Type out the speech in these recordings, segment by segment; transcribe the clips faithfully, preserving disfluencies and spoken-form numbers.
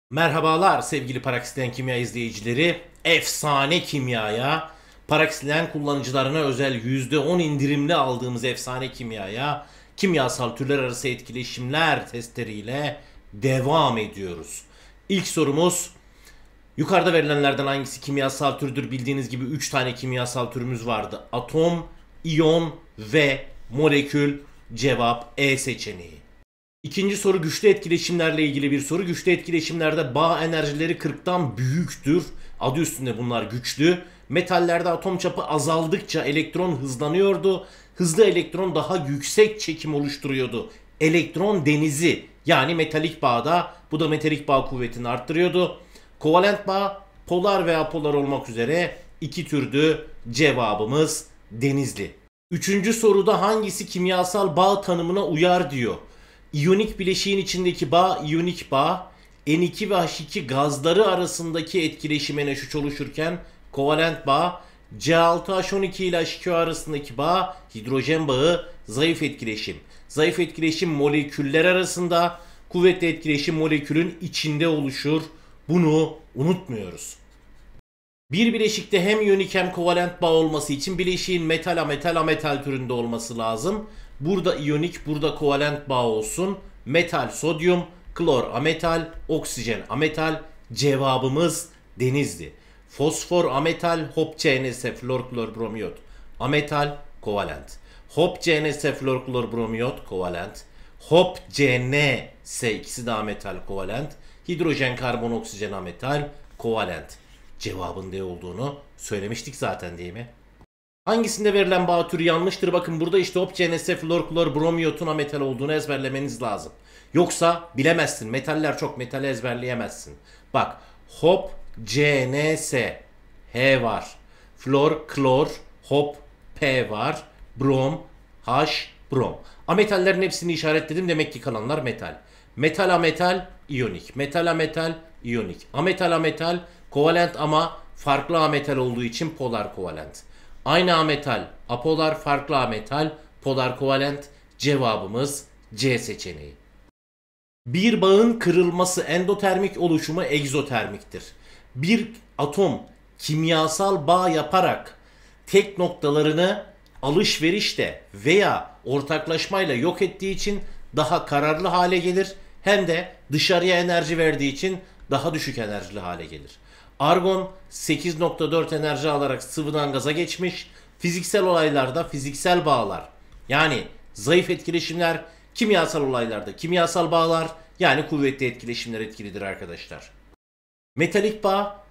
Merhabalar sevgili Paraksiden Kimya izleyicileri. Efsane kimyaya, Paraksiden kullanıcılarına özel yüzde on indirimli aldığımız efsane kimyaya, kimyasal türler arası etkileşimler testleriyle devam ediyoruz. İlk sorumuz, yukarıda verilenlerden hangisi kimyasal türdür? Bildiğiniz gibi üç tane kimyasal türümüz vardı. Atom, iyon ve molekül. Cevap E seçeneği. İkinci soru güçlü etkileşimlerle ilgili bir soru. Güçlü etkileşimlerde bağ enerjileri kırktan büyüktür. Adı üstünde bunlar güçlü. Metallerde atom çapı azaldıkça elektron hızlanıyordu. Hızlı elektron daha yüksek çekim oluşturuyordu. Elektron denizi, yani metalik bağda, bu da metalik bağ kuvvetini arttırıyordu. Kovalent bağ polar ve apolar olmak üzere iki türdü. Cevabımız denizli. Üçüncü soruda hangisi kimyasal bağ tanımına uyar diyor. İyonik bileşiğin içindeki bağ iyonik bağ, N iki ve H iki gazları arasındaki etkileşime N H üç oluşurken kovalent bağ, C altı H on iki ile H iki O arasındaki bağ hidrojen bağı, zayıf etkileşim. Zayıf etkileşim moleküller arasında, kuvvetli etkileşim molekülün içinde oluşur. Bunu unutmuyoruz. Bir bileşikte hem iyonik hem kovalent bağ olması için bileşiğin metal ametal ametal türünde olması lazım. Burada iyonik, burada kovalent bağ olsun. Metal sodyum, klor ametal, oksijen ametal. Cevabımız denizdi. Fosfor ametal, hop C N S, flor klor bromiyot ametal, kovalent. Hop C N S, flor klor bromiyot kovalent. Hop C N S, ikisi de ametal, kovalent. Hidrojen karbon oksijen ametal, kovalent. Cevabın D olduğunu söylemiştik zaten, değil mi? Hangisinde verilen bağ türü yanlıştır? Bakın burada işte hop C N S, flor klor bromiyotun ametal olduğunu ezberlemeniz lazım. Yoksa bilemezsin. Metaller çok, metali ezberleyemezsin. Bak, hop C N S, H var. Flor klor, hop P var. Brom, H, brom. Ametallerin hepsini işaretledim. Demek ki kalanlar metal. Metal ametal, iyonik. Metal ametal, iyonik. Ametal ametal, kovalent ama farklı ametal olduğu için polar kovalent. Aynı ametal, apolar, farklı ametal, polar kovalent. Cevabımız C seçeneği. Bir bağın kırılması endotermik oluşumu egzotermiktir. Bir atom kimyasal bağ yaparak tek noktalarını alışverişte veya ortaklaşmayla yok ettiği için daha kararlı hale gelir. Hem de dışarıya enerji verdiği için daha düşük enerjili hale gelir. Argon sekiz nokta dört enerji alarak sıvıdan gaza geçmiş. Fiziksel olaylarda fiziksel bağlar, yani zayıf etkileşimler, kimyasal olaylarda kimyasal bağlar, yani kuvvetli etkileşimler etkilidir arkadaşlar. Metalik bağ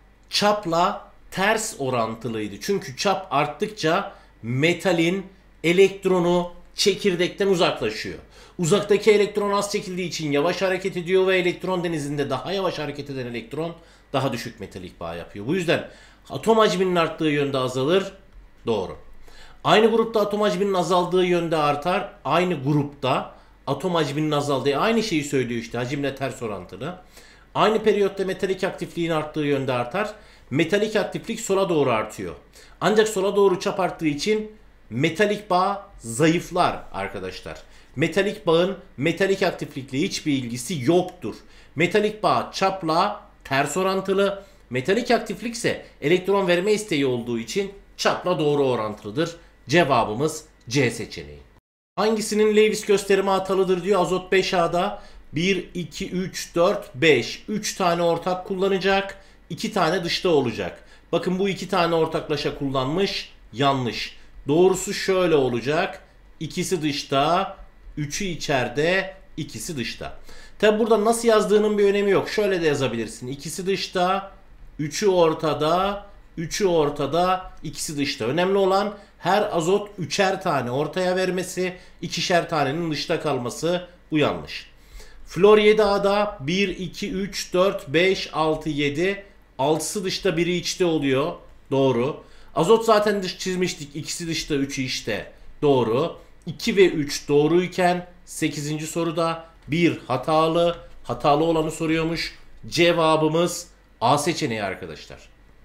çapla ters orantılıydı. Çünkü çap arttıkça metalin elektronu çekirdekten uzaklaşıyor. Uzaktaki elektron az çekildiği için yavaş hareket ediyor ve elektron denizinde daha yavaş hareket eden elektron daha düşük metalik bağ yapıyor. Bu yüzden atom hacminin arttığı yönde azalır. Doğru. Aynı grupta atom hacminin azaldığı yönde artar. Aynı grupta atom hacminin azaldığı, aynı şeyi söylüyor işte, hacimle ters orantılı. Aynı periyotta metalik aktifliğin arttığı yönde artar. Metalik aktiflik sola doğru artıyor. Ancak sola doğru çap arttığı için metalik bağ zayıflar arkadaşlar. Metalik bağın metalik aktiflikle hiçbir ilgisi yoktur. Metalik bağ çapla ters orantılı. Metalik aktiflik ise elektron verme isteği olduğu için çapla doğru orantılıdır. Cevabımız C seçeneği. Hangisinin Lewis gösterimi hatalıdır diyor. Azot beş A'da bir, iki, üç, dört, beş. üç tane ortak kullanacak. iki tane dışta olacak. Bakın bu iki tane ortaklaşa kullanmış. Yanlış. Doğrusu şöyle olacak. İkisi dışta, üçü içeride, ikisi dışta. Tabi burada nasıl yazdığının bir önemi yok. Şöyle de yazabilirsin. İkisi dışta, üçü ortada, üçü ortada, ikisi dışta. Önemli olan her azot üçer tane ortaya vermesi, ikişer tanenin dışta kalması. Bu yanlış. Flor yedi A'da bir, iki, üç, dört, beş, altı, yedi. altısı dışta, biri içte oluyor. Doğru. Azot zaten dış çizmiştik. İkisi dışta, üçü içte. Doğru. iki ve üç doğruyken sekizinci soruda bir hatalı. Hatalı olanı soruyormuş. Cevabımız A seçeneği arkadaşlar.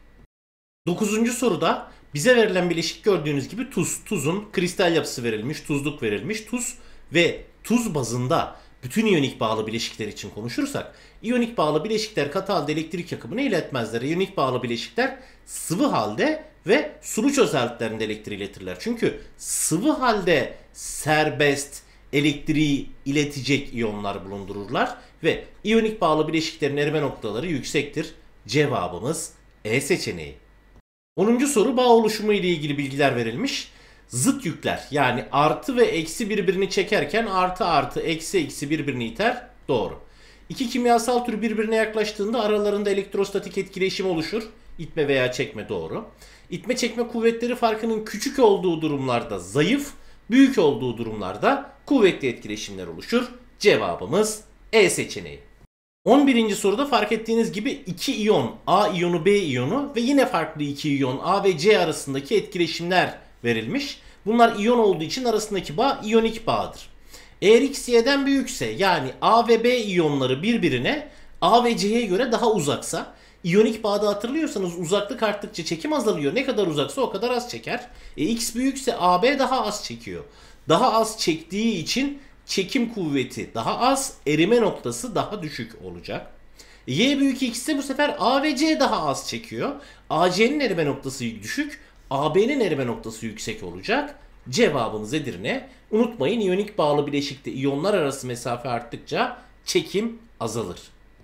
dokuzuncu soruda bize verilen bileşik gördüğünüz gibi tuz. Tuzun kristal yapısı verilmiş, tuzluk verilmiş. Tuz ve tuz bazında Bütün iyonik bağlı bileşikler için konuşursak, iyonik bağlı bileşikler katı halde elektrik akımını iletmezler. İyonik bağlı bileşikler sıvı halde ve sulu çözeltilerinde elektriği iletirler. Çünkü sıvı halde serbest elektriği iletecek iyonlar bulundururlar ve iyonik bağlı bileşiklerin erime noktaları yüksektir. Cevabımız E seçeneği. onuncu soru bağ oluşumu ile ilgili bilgiler verilmiş. Zıt yükler yani artı ve eksi birbirini çekerken artı artı eksi eksi birbirini iter. Doğru. İki kimyasal tür birbirine yaklaştığında aralarında elektrostatik etkileşim oluşur. İtme veya çekme doğru. İtme çekme kuvvetleri farkının küçük olduğu durumlarda zayıf, büyük olduğu durumlarda kuvvetli etkileşimler oluşur. Cevabımız E seçeneği. on birinci soruda fark ettiğiniz gibi iki iyon A iyonu B iyonu ve yine farklı iki iyon A ve C arasındaki etkileşimler verilmiş. Bunlar iyon olduğu için arasındaki bağ iyonik bağdır. Eğer X Y'den büyükse yani A ve B iyonları birbirine A ve C'ye göre daha uzaksa, iyonik bağda hatırlıyorsanız uzaklık arttıkça çekim azalıyor. Ne kadar uzaksa o kadar az çeker. E, X büyükse A B daha az çekiyor. Daha az çektiği için çekim kuvveti daha az, erime noktası daha düşük olacak. Y büyük X ise bu sefer A ve C daha az çekiyor. A C'nin erime noktası düşük, A B'nin erime noktası yüksek olacak. Cevabımız Edirne. Unutmayın iyonik bağlı bileşikte iyonlar arası mesafe arttıkça çekim azalır.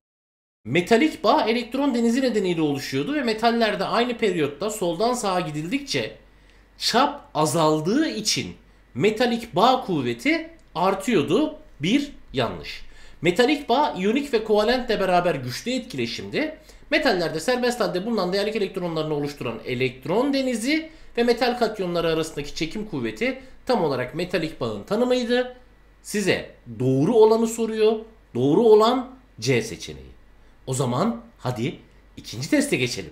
Metalik bağ elektron denizi nedeniyle oluşuyordu ve metallerde aynı periyotta soldan sağa gidildikçe çap azaldığı için metalik bağ kuvveti artıyordu. Bir yanlış. Metalik bağ iyonik ve kovalentle beraber güçlü etkileşimdi. Metallerde serbest halde bulunan değerlik elektronlarını oluşturan elektron denizi ve metal katyonları arasındaki çekim kuvveti tam olarak metalik bağın tanımıydı. Size doğru olanı soruyor. Doğru olan C seçeneği. O zaman hadi ikinci teste geçelim.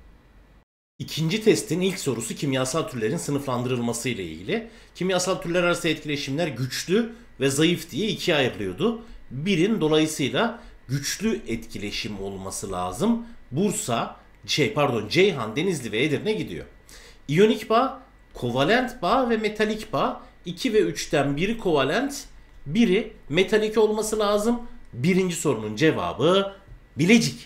İkinci testin ilk sorusu kimyasal türlerin sınıflandırılması ile ilgili. Kimyasal türler arası etkileşimler güçlü ve zayıf diye ikiye ayrılıyordu. Birin dolayısıyla güçlü etkileşim olması lazım. Bursa, şey pardon Ceyhan, Denizli ve Edirne gidiyor. İyonik bağ, kovalent bağ ve metalik bağ. iki ve üçten biri kovalent, biri metalik olması lazım. Birinci sorunun cevabı Bilecik.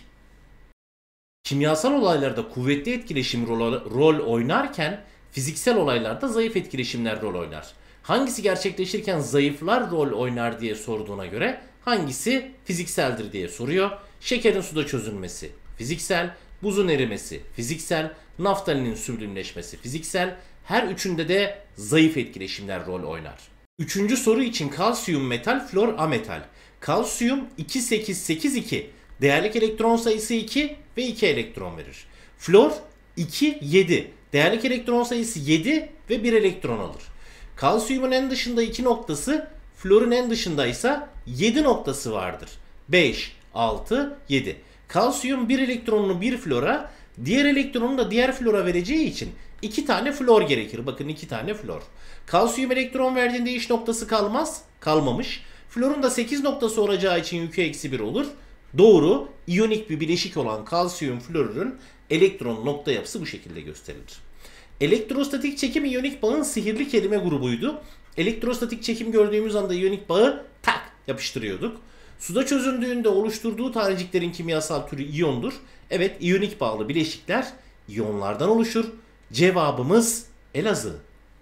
Kimyasal olaylarda kuvvetli etkileşim rol, rol oynarken fiziksel olaylarda zayıf etkileşimler rol oynar. Hangisi gerçekleşirken zayıflar rol oynar diye sorduğuna göre hangisi fizikseldir diye soruyor. Şekerin suda çözülmesi fiziksel, buzun erimesi fiziksel, naftalinin süblimleşmesi fiziksel. Her üçünde de zayıf etkileşimler rol oynar. Üçüncü soru için kalsiyum metal, flor ametal. Kalsiyum iki sekiz sekiz iki. Değerlik elektron sayısı iki ve iki elektron verir. Flor iki yedi. Değerlik elektron sayısı yedi ve bir elektron alır. Kalsiyumun en dışında iki noktası, florun en dışında ise yedi noktası vardır. beş, altı, yedi. Kalsiyum bir elektronunu bir flora, diğer elektronunu da diğer flora vereceği için iki tane flor gerekir. Bakın iki tane flor. Kalsiyum elektron verdiğinde iş noktası kalmaz. Kalmamış. Florun da sekiz noktası olacağı için yükü eksi bir olur. Doğru, iyonik bir bileşik olan kalsiyum florürün elektron nokta yapısı bu şekilde gösterilir. Elektrostatik çekim iyonik bağın sihirli kelime grubuydu. Elektrostatik çekim gördüğümüz anda iyonik bağı tak yapıştırıyorduk. Suda çözündüğünde oluşturduğu taneciklerin kimyasal türü iyondur. Evet, iyonik bağlı bileşikler iyonlardan oluşur. Cevabımız Elazığ.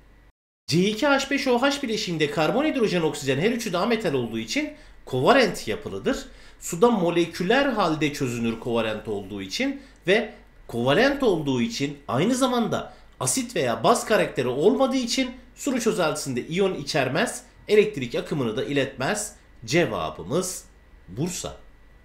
C iki H beş O H bileşiğinde karbon, hidrojen, oksijen her üçü de ametal olduğu için kovalent yapılıdır. Suda moleküler halde çözünür kovalent olduğu için ve kovalent olduğu için aynı zamanda asit veya baz karakteri olmadığı için sulu çözeltisinde iyon içermez, elektrik akımını da iletmez. Cevabımız Bursa.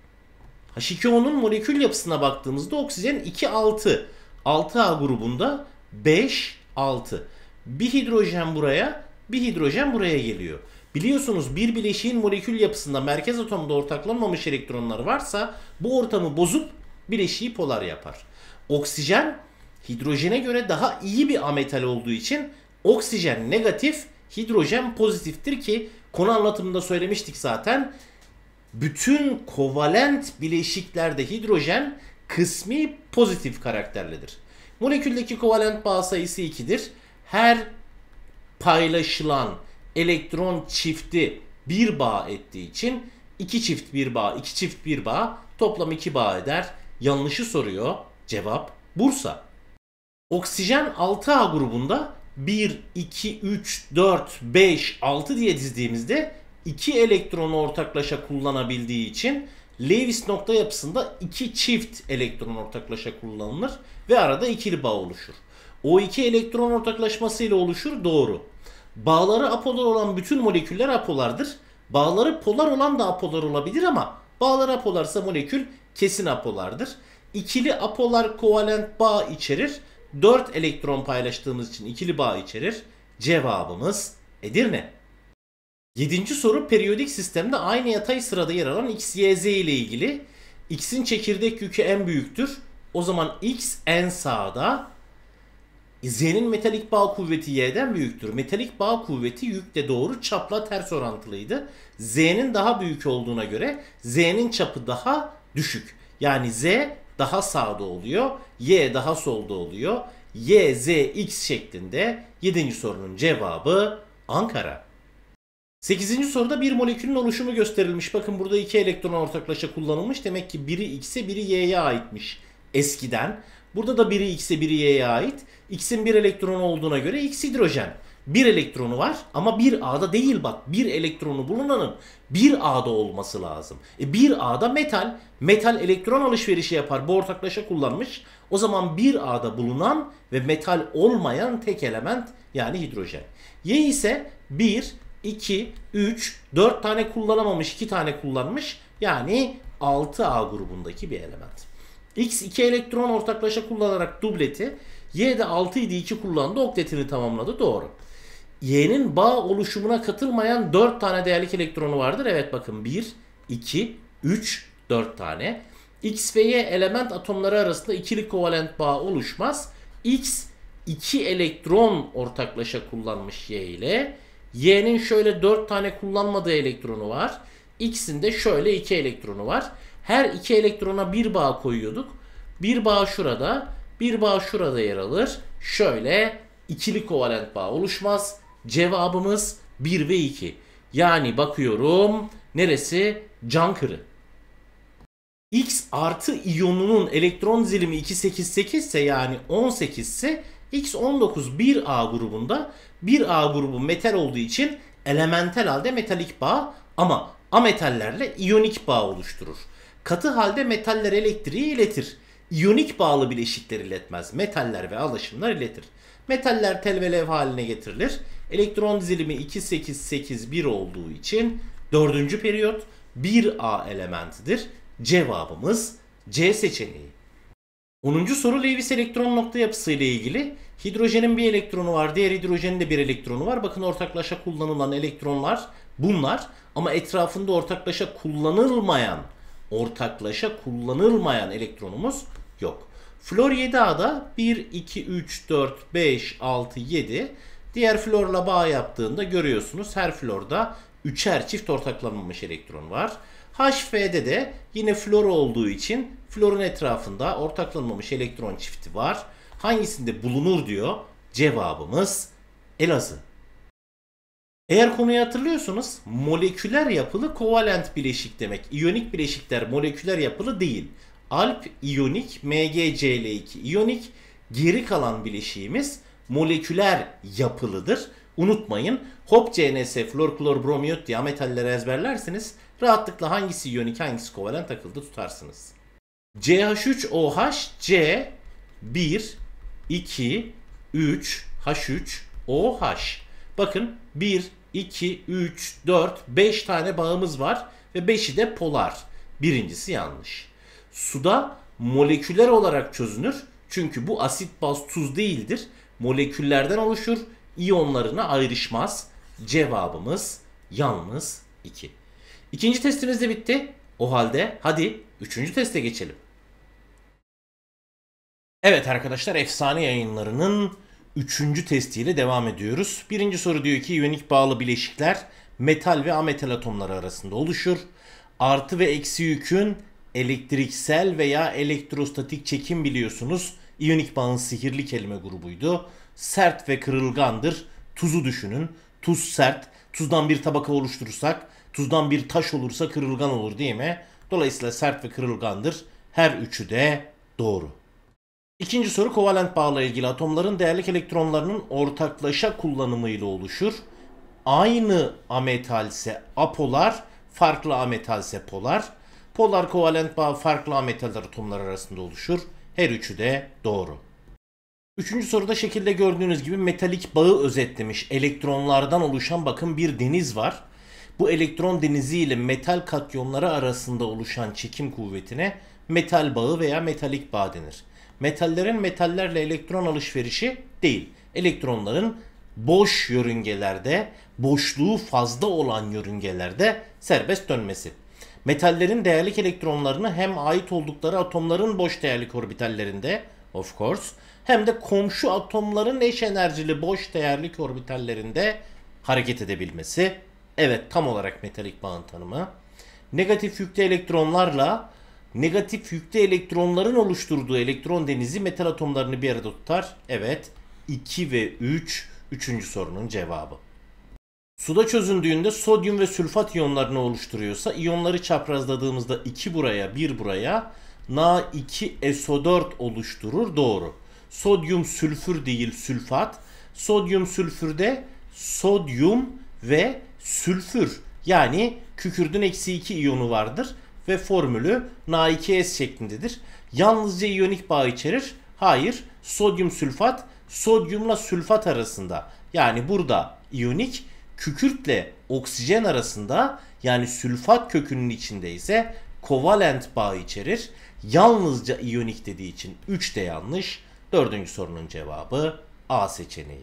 H iki O'nun molekül yapısına baktığımızda oksijen iki altı. altı A grubunda beş altı. Bir hidrojen buraya, bir hidrojen buraya geliyor. Biliyorsunuz bir bileşiğin molekül yapısında merkez atomda ortaklanmamış elektronlar varsa bu ortamı bozup bileşiği polar yapar. Oksijen hidrojene göre daha iyi bir ametal olduğu için oksijen negatif, hidrojen pozitiftir ki konu anlatımında söylemiştik zaten. Bütün kovalent bileşiklerde hidrojen kısmi pozitif karakterlidir. Moleküldeki kovalent bağ sayısı ikidir. Her paylaşılan elektron çifti bir bağ ettiği için iki çift bir bağ, iki çift bir bağ toplam iki bağ eder. Yanlışı soruyor. Cevap Bursa. Oksijen altı A grubunda bir, iki, üç, dört, beş, altı diye dizdiğimizde iki elektronu ortaklaşa kullanabildiği için Lewis nokta yapısında iki çift elektron ortaklaşa kullanılır ve arada ikili bağ oluşur. O iki elektron ortaklaşmasıyla oluşur, doğru. Bağları apolar olan bütün moleküller apolardır. Bağları polar olan da apolar olabilir ama bağları apolarsa molekül kesin apolardır. İkili apolar kovalent bağ içerir. dört elektron paylaştığımız için ikili bağ içerir. Cevabımız Edirne. Yedinci soru periyodik sistemde aynı yatay sırada yer alan X, Y, Z ile ilgili. X'in çekirdek yükü en büyüktür. O zaman X en sağda. Z'nin metalik bağ kuvveti Y'den büyüktür. Metalik bağ kuvveti yükle doğru, çapla ters orantılıydı. Z'nin daha büyük olduğuna göre Z'nin çapı daha düşük. Yani Z daha sağda oluyor. Y daha solda oluyor. Y, Z, X şeklinde yedinci sorunun cevabı Ankara. sekizinci soruda bir molekülün oluşumu gösterilmiş. Bakın burada iki elektron ortaklaşa kullanılmış. Demek ki biri X'e biri Y'ye aitmiş eskiden. Burada da biri X'e biri Y'ye ait. X'in bir elektronu olduğuna göre X hidrojen. Bir elektronu var ama bir A'da değil bak. Bir elektronu bulunanın bir A'da olması lazım. E bir A'da metal. Metal elektron alışverişi yapar. Bu ortaklaşa kullanmış. O zaman bir A'da bulunan ve metal olmayan tek element yani hidrojen. Y ise bir, iki, üç, dört tane kullanamamış, iki tane kullanmış. Yani altı A grubundaki bir element. X iki elektron ortaklaşa kullanarak dubleti, Y de altı idi iki kullandı, oktetini tamamladı, doğru. Y'nin bağ oluşumuna katılmayan dört tane değerlik elektronu vardır. Evet bakın bir, iki, üç, dört tane. X ve Y element atomları arasında ikili kovalent bağ oluşmaz. X iki elektron ortaklaşa kullanmış Y ile. Y'nin şöyle dört tane kullanmadığı elektronu var. X'in de şöyle iki elektronu var. Her iki elektrona bir bağ koyuyorduk. Bir bağ şurada, bir bağ şurada yer alır. Şöyle ikili kovalent bağ oluşmaz. Cevabımız bir ve iki. Yani bakıyorum neresi? Cankırı. X artı iyonunun elektron zilimi iki virgül sekiz sekiz ise yani on sekiz ise X on dokuz bir A grubunda. bir A grubu metal olduğu için elementel halde metalik bağ ama ametallerle iyonik bağ oluşturur. Katı halde metaller elektriği iletir. İyonik bağlı bileşikler iletmez. Metaller ve alaşımlar iletir. Metaller tel ve lev haline getirilir. Elektron dizilimi iki sekiz sekiz bir olduğu için dördüncü periyot bir A elementidir. Cevabımız C seçeneği. onuncu soru Lewis elektron nokta yapısı ile ilgili. Hidrojenin bir elektronu var, diğer hidrojenin de bir elektronu var. Bakın ortaklaşa kullanılan elektronlar bunlar ama etrafında ortaklaşa kullanılmayan ortaklaşa kullanılmayan elektronumuz yok. Flor yedi A'da bir, iki, üç, dört, beş, altı, yedi. Diğer florla bağ yaptığında görüyorsunuz her florda üçer çift ortaklanmamış elektron var. H F'de de yine flor olduğu için florun etrafında ortaklanmamış elektron çifti var. Hangisinde bulunur diyor. Cevabımız Elazığ. Eğer konuyu hatırlıyorsunuz moleküler yapılı kovalent bileşik demek. İyonik bileşikler moleküler yapılı değil. Alp iyonik, M G C L iki iyonik. Geri kalan bileşiğimiz moleküler yapılıdır. Unutmayın hop C N S, flor, klor, bromiyot diye metalleri ezberlerseniz rahatlıkla hangisi iyonik hangisi kovalent akılda tutarsınız. C H üç O H, C bir, iki, üç, H üç, O H. Bakın bir, iki, üç, dört, beş tane bağımız var ve beşi de polar. Birincisi yanlış. Suda moleküler olarak çözünür. Çünkü bu asit baz tuz değildir. Moleküllerden oluşur. İyonlarına ayrışmaz. Cevabımız yalnız iki. İkinci testimiz de bitti. O halde hadi üçüncü teste geçelim. Evet arkadaşlar efsane yayınlarının üçüncü testiyle devam ediyoruz. Birinci soru diyor ki iyonik bağlı bileşikler metal ve ametal atomları arasında oluşur. Artı ve eksi yükün elektriksel veya elektrostatik çekim biliyorsunuz. İyonik bağın sihirli kelime grubuydu. Sert ve kırılgandır. Tuzu düşünün. Tuz sert. Tuzdan bir tabaka oluşturursak Tuzdan bir taş olursa kırılgan olur değil mi? Dolayısıyla sert ve kırılgandır. Her üçü de doğru. İkinci soru kovalent bağla ilgili atomların değerlik elektronlarının ortaklaşa kullanımıyla oluşur. Aynı ametalse apolar, farklı ametalse polar. Polar kovalent bağ farklı ametal atomlar arasında oluşur. Her üçü de doğru. Üçüncü soruda şekilde gördüğünüz gibi metalik bağı özetlemiş. Elektronlardan oluşan bakın bir deniz var. Bu elektron denizi ile metal katyonları arasında oluşan çekim kuvvetine metal bağı veya metalik bağ denir. Metallerin metallerle elektron alışverişi değil. Elektronların boş yörüngelerde, boşluğu fazla olan yörüngelerde serbest dönmesi. Metallerin değerlik elektronlarını hem ait oldukları atomların boş değerlik orbitallerinde, of course, hem de komşu atomların eş enerjili boş değerlik orbitallerinde hareket edebilmesi. Evet, tam olarak metalik bağın tanımı. Negatif yüklü elektronlarla negatif yüklü elektronların oluşturduğu elektron denizi metal atomlarını bir arada tutar. Evet, iki ve üç üçüncü sorunun cevabı. Suda çözündüğünde sodyum ve sülfat iyonlarını oluşturuyorsa iyonları çaprazladığımızda iki buraya bir buraya Na iki S O dört oluşturur. Doğru. Sodyum sülfür değil sülfat. Sodyum sülfürde sodyum ve sülfür yani kükürdün eksi iki iyonu vardır ve formülü Na iki S şeklindedir. Yalnızca iyonik bağ içerir. Hayır. Sodyum sülfat sodyumla sülfat arasında yani burada iyonik, kükürtle oksijen arasında yani sülfat kökünün içinde ise kovalent bağ içerir. Yalnızca iyonik dediği için üç de yanlış. Dördüncü sorunun cevabı A seçeneği.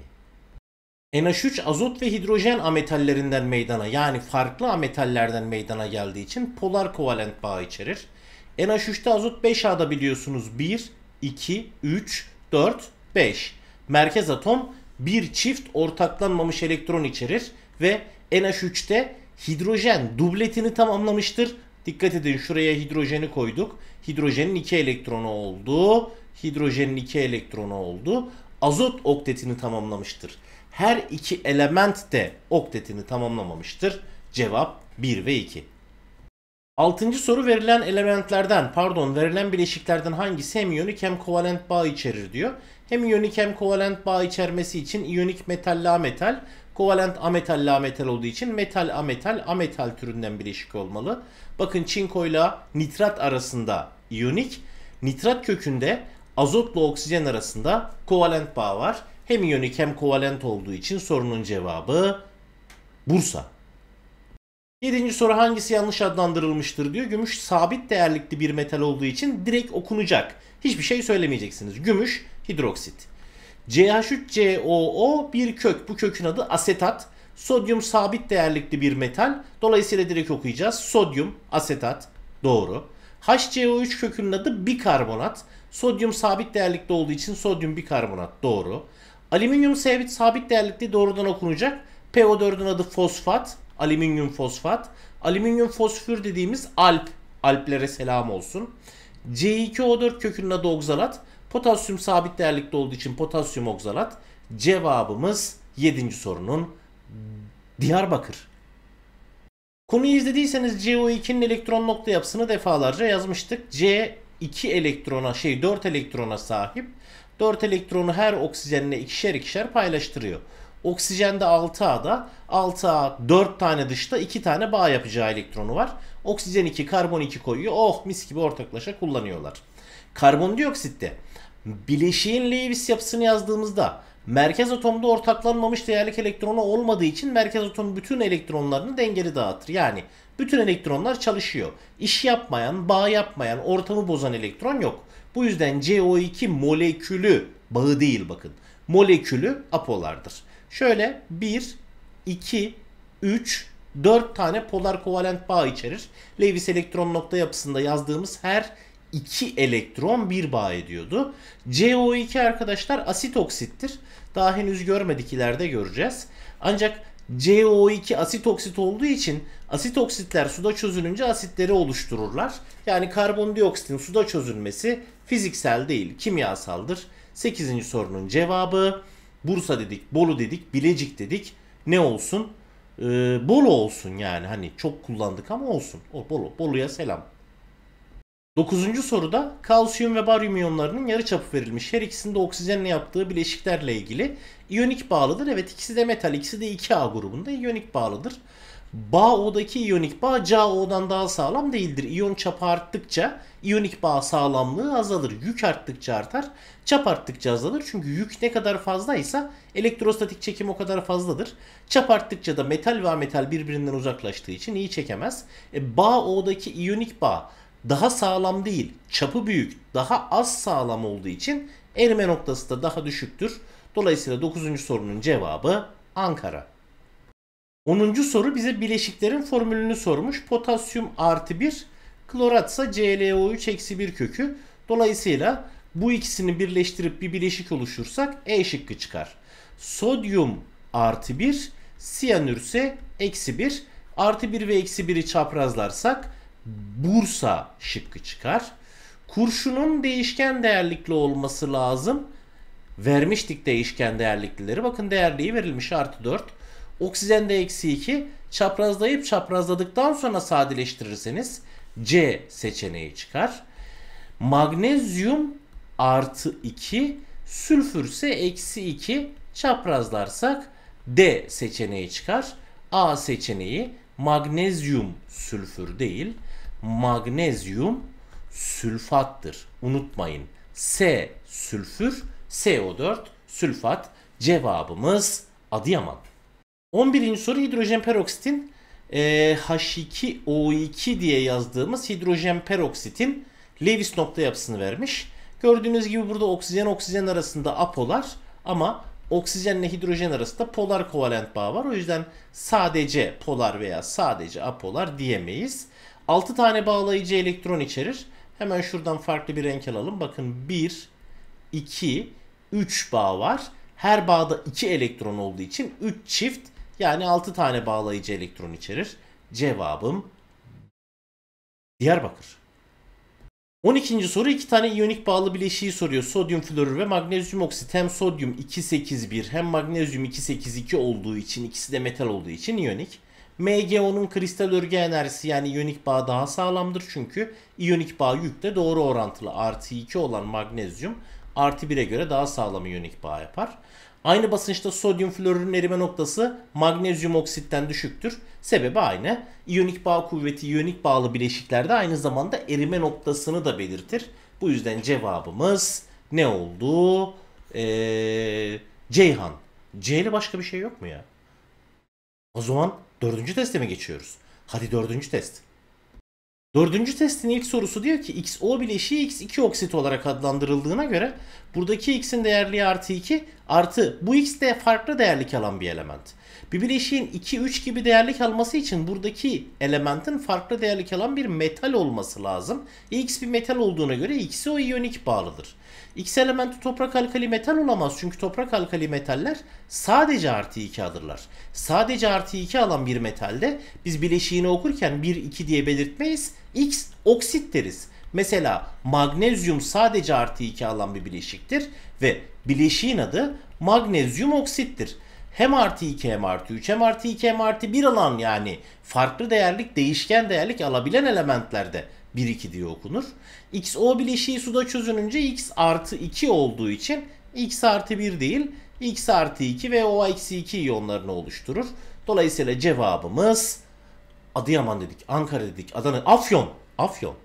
N H üç azot ve hidrojen ametallerinden meydana yani farklı ametallerden meydana geldiği için polar kovalent bağ içerir. N H üçte azot beş A'da biliyorsunuz bir, iki, üç, dört, beş. Merkez atom bir çift ortaklanmamış elektron içerir ve N H üçte hidrojen dubletini tamamlamıştır. Dikkat edin, şuraya hidrojeni koyduk. Hidrojenin iki elektronu oldu. Hidrojenin iki elektronu oldu. Azot oktetini tamamlamıştır. Her iki element de oktetini tamamlamamıştır. Cevap bir ve iki. Altıncı soru verilen elementlerden pardon verilen bileşiklerden hangisi hem iyonik hem kovalent bağ içerir diyor. Hem iyonik hem kovalent bağ içermesi için iyonik metalle ametal, kovalent ametalle ametal olduğu için metal ametal ametal türünden bileşik olmalı. Bakın çinko ile nitrat arasında iyonik, nitrat kökünde azotla oksijen arasında kovalent bağ var. Hem iyonik hem kovalent olduğu için sorunun cevabı Bursa. Yedinci soru hangisi yanlış adlandırılmıştır diyor. Gümüş sabit değerlikli bir metal olduğu için direkt okunacak. Hiçbir şey söylemeyeceksiniz. Gümüş hidroksit. C H üç C O O bir kök. Bu kökün adı asetat. Sodyum sabit değerlikli bir metal. Dolayısıyla direkt okuyacağız. Sodyum asetat. Doğru. H C O üç kökünün adı bikarbonat. Sodyum sabit değerlikli olduğu için sodyum bikarbonat. Doğru. Alüminyum sabit, sabit değerlikli doğrudan okunacak. P O dördün adı fosfat. Alüminyum fosfat. Alüminyum fosfür dediğimiz alp. Alplere selam olsun. C iki O dört kökünün adı oksalat. Potasyum sabit değerlikli olduğu için potasyum oksalat. Cevabımız yedinci sorunun Diyarbakır. Konuyu izlediyseniz C O ikinin elektron nokta yapısını defalarca yazmıştık. C iki elektrona şey dört elektrona sahip. dört elektronu her oksijenle ikişer ikişer paylaştırıyor. Oksijende altı A'da altı A dört tane dışta iki tane bağ yapacağı elektronu var. Oksijen iki, karbon iki koyuyor. Oh mis gibi ortaklaşa kullanıyorlar. Karbondioksitte bileşiğin Lewis yapısını yazdığımızda merkez atomda ortaklanmamış değerlik elektronu olmadığı için merkez atom bütün elektronlarını dengeli dağıtır. Yani bütün elektronlar çalışıyor. İş yapmayan, bağ yapmayan, ortamı bozan elektron yok. Bu yüzden C O iki molekülü, bağı değil bakın, molekülü apolardır. Şöyle bir, iki, üç, dört tane polar kovalent bağ içerir. Lewis elektron nokta yapısında yazdığımız her iki elektron bir bağ ediyordu. C O iki arkadaşlar asit oksittir. Daha henüz görmedik, ileride göreceğiz. Ancak C O iki asit oksit olduğu için asit oksitler suda çözülünce asitleri oluştururlar. Yani karbondioksitin suda çözülmesi fiziksel değil, kimyasaldır. sekizinci sorunun cevabı Bursa dedik, Bolu dedik, Bilecik dedik. Ne olsun? e, Bolu olsun yani. Hani çok kullandık ama olsun. O Bolu. Bolu'ya selam. Dokuzuncu soruda kalsiyum ve baryum iyonlarının yarıçapı verilmiş. Her ikisinde oksijenle yaptığı bileşiklerle ilgili iyonik bağlıdır. Evet, ikisi de metal, ikisi de iki A grubunda iyonik bağlıdır. BaO'daki iyonik bağ CaO'dan daha sağlam değildir. İyon çapı arttıkça iyonik bağ sağlamlığı azalır. Yük arttıkça artar, çap arttıkça azalır. Çünkü yük ne kadar fazlaysa elektrostatik çekim o kadar fazladır. Çap arttıkça da metal ve ametal birbirinden uzaklaştığı için iyi çekemez. E, BaO'daki iyonik bağ daha sağlam değil, çapı büyük, daha az sağlam olduğu için erime noktası da daha düşüktür. Dolayısıyla dokuzuncu sorunun cevabı Ankara. onuncu soru bize bileşiklerin formülünü sormuş. Potasyum artı bir, kloratsa C l O üç eksi bir kökü. Dolayısıyla bu ikisini birleştirip bir bileşik oluştursak E şıkkı çıkar. Sodyum artı bir, siyanürse eksi bir. Artı bir ve eksi biri çaprazlarsak Bursa şıkkı çıkar. Kurşunun değişken değerlikli olması lazım. Vermiştik değişken değerliklileri. Bakın değerliği verilmiş artı dört. Oksijende eksi iki. Çaprazlayıp çaprazladıktan sonra sadeleştirirseniz C seçeneği çıkar. Magnezyum artı iki. Sülfürse eksi iki. Çaprazlarsak D seçeneği çıkar. A seçeneği magnezyum sülfür değil, magnezyum sülfattır. Unutmayın. S sülfür, S O dört sülfat. Cevabımız Adıyaman. on birinci soru hidrojen peroksitin e, H iki O iki diye yazdığımız hidrojen peroksitin Lewis nokta yapısını vermiş. Gördüğünüz gibi burada oksijen oksijen arasında apolar ama oksijenle hidrojen arasında polar kovalent bağ var. O yüzden sadece polar veya sadece apolar diyemeyiz. altı tane bağlayıcı elektron içerir. Hemen şuradan farklı bir renk alalım. Bakın bir, iki, üç bağ var. Her bağda iki elektron olduğu için üç çift, yani altı tane bağlayıcı elektron içerir. Cevabım Diyarbakır. on ikinci soru iki tane iyonik bağlı bileşiği soruyor. Sodyum florür ve magnezyum oksit. Hem sodyum iki sekiz bir hem magnezyum iki sekiz iki olduğu için, ikisi de metal olduğu için iyonik. M g O'nun kristal örgü enerjisi yani iyonik bağ daha sağlamdır. Çünkü iyonik bağ yükle doğru orantılı. Artı iki olan magnezyum artı bire göre daha sağlam iyonik bağ yapar. Aynı basınçta sodyum florürün erime noktası magnezyum oksitten düşüktür. Sebebi aynı. İyonik bağ kuvveti iyonik bağlı bileşiklerde aynı zamanda erime noktasını da belirtir. Bu yüzden cevabımız ne oldu? Ee, Ceyhan. C ile başka bir şey yok mu ya? O zaman dördüncü teste mi geçiyoruz? Hadi dördüncü test. Dördüncü testin ilk sorusu diyor ki X O bileşiği X iki oksit olarak adlandırıldığına göre buradaki X'in değerliği artı iki artı bu X de farklı değerlik alan bir element. Bir bileşiğin iki üç gibi değerlik alması için buradaki elementin farklı değerlik alan bir metal olması lazım. X bir metal olduğuna göre X'i o iyonik bağlıdır. X elementi toprak alkali metal olamaz çünkü toprak alkali metaller sadece artı iki alırlar. Sadece artı iki alan bir metalde biz bileşiğini okurken bir iki diye belirtmeyiz. X oksit deriz. Mesela magnezyum sadece artı iki alan bir bileşiktir ve bileşiğin adı magnezyum oksittir. Hem artı iki hem artı üç hem artı iki hem artı bir alan, yani farklı değerlik değişken değerlik alabilen elementlerde bir iki diye okunur. X O bileşiği suda çözününce X artı iki olduğu için X artı bir değil X artı iki ve O eksi iki iyonlarını oluşturur. Dolayısıyla cevabımız Adıyaman dedik, Ankara dedik, Adana, Afyon. Afyon.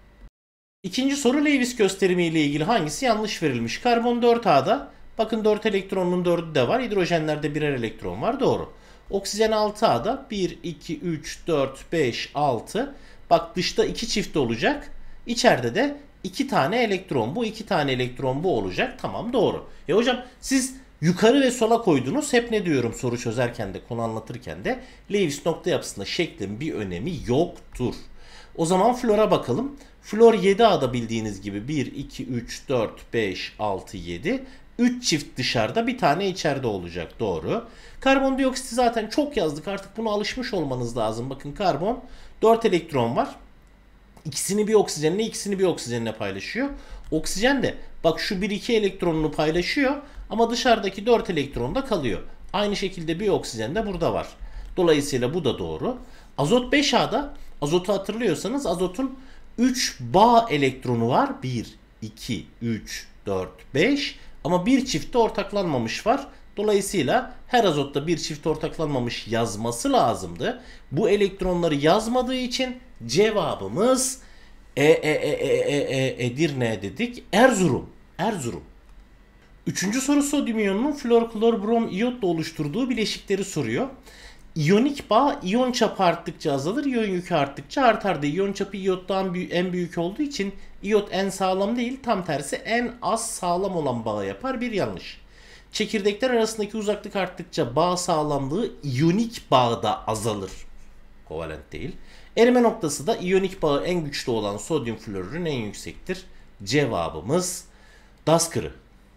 İkinci soru Lewis gösterimi ile ilgili hangisi yanlış verilmiş? Karbon dört A'da. Bakın dört elektronun dördü de var. Hidrojenlerde birer elektron var. Doğru. Oksijen altı A'da bir, iki, üç, dört, beş, altı. Bak dışta iki çift olacak. İçeride de iki tane elektron bu, iki tane elektron bu olacak. Tamam, doğru. E hocam siz yukarı ve sola koydunuz. Hep ne diyorum soru çözerken de konu anlatırken de Lewis nokta yapısında şeklin bir önemi yoktur. O zaman flora bakalım. Flor yedi A'da bildiğiniz gibi bir, iki, üç, dört, beş, altı, yedi. üç çift dışarıda, bir tane içeride olacak. Doğru. Karbondioksiti zaten çok yazdık. Artık buna alışmış olmanız lazım. Bakın karbon dört elektron var. İkisini bir oksijenle, ikisini bir oksijenle paylaşıyor. Oksijen de bak şu bir iki elektronunu paylaşıyor ama dışarıdaki dört elektron da kalıyor. Aynı şekilde bir oksijen de burada var. Dolayısıyla bu da doğru. Azot beş A'da, azotu hatırlıyorsanız azotun üç bağ elektronu var. bir, iki, üç, dört, beş ama bir çifte ortaklanmamış var. Dolayısıyla her azotta bir çift ortaklanmamış yazması lazımdı. Bu elektronları yazmadığı için cevabımız E, E, E, E, E, E, Edirne dedik. Erzurum. Erzurum. Üçüncü soru sodyum iyonunun flor, klor, brom, iyotla oluşturduğu bileşikleri soruyor. İyonik bağ iyon çapı arttıkça azalır, iyon yükü arttıkça artar diye. İyon çapı iyottan en büyük olduğu için iyot en sağlam değil, tam tersi en az sağlam olan bağı yapar. Bir yanlış. Çekirdekler arasındaki uzaklık arttıkça bağ sağlamlığı iyonik bağda azalır. Kovalent değil. Erime noktası da iyonik bağı en güçlü olan sodyum florürün en yüksektir. Cevabımız Daskırı.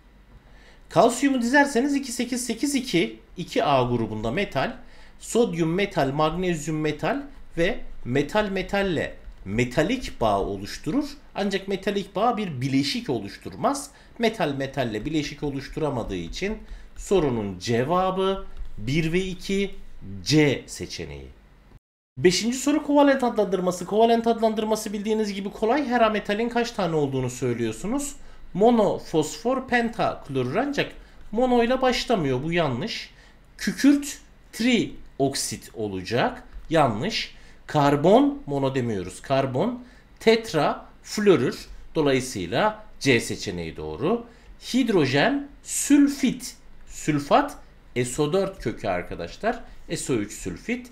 Kalsiyumu dizerseniz iki sekiz sekiz iki, iki A grubunda metal, sodyum metal, magnezyum metal ve metal metalle metalik bağ oluşturur. Ancak metalik bağ bir bileşik oluşturmaz. Metal metalle bileşik oluşturamadığı için sorunun cevabı bir ve iki C seçeneği. Beşinci soru kovalent adlandırması. Kovalent adlandırması bildiğiniz gibi kolay. Her metalin kaç tane olduğunu söylüyorsunuz. Mono, fosfor, penta, klorür, ancak mono ile başlamıyor. Bu yanlış. Kükürt, trioksit olacak. Yanlış. Karbon, mono demiyoruz. Karbon, tetra, florür. Dolayısıyla C seçeneği doğru. Hidrojen, sülfit. Sülfat, S O dört kökü arkadaşlar. S O üç sülfit.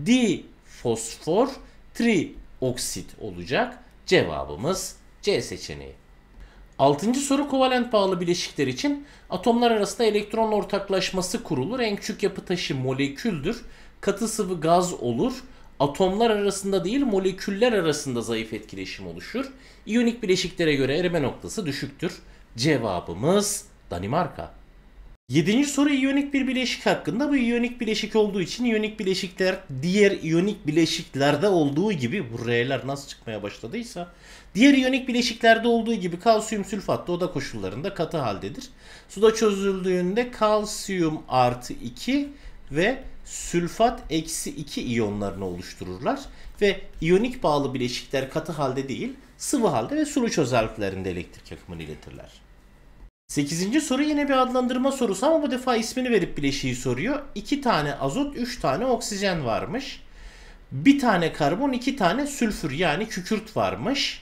Difosfor, trioksit olacak. Cevabımız C seçeneği. Altıncı soru kovalent bağlı bileşikler için atomlar arasında elektron ortaklaşması kurulur. En küçük yapı taşı moleküldür. Katı sıvı gaz olur. Atomlar arasında değil, moleküller arasında zayıf etkileşim oluşur. İyonik bileşiklere göre erime noktası düşüktür. Cevabımız Danimarka. Yedinci soru iyonik bir bileşik hakkında. Bu iyonik bileşik olduğu için iyonik bileşikler diğer iyonik bileşiklerde olduğu gibi, bu R'ler nasıl çıkmaya başladıysa, diğer iyonik bileşiklerde olduğu gibi kalsiyum sülfat da oda koşullarında katı haldedir. Suda çözüldüğünde kalsiyum artı iki ve sülfat eksi iki iyonlarını oluştururlar. Ve iyonik bağlı bileşikler katı halde değil, sıvı halde ve sulu çözeltilerinde elektrik akımını iletirler. Sekizinci soru yine bir adlandırma sorusu ama bu defa ismini verip bileşiği soruyor. iki tane azot, üç tane oksijen varmış. bir tane karbon, iki tane sülfür yani kükürt varmış.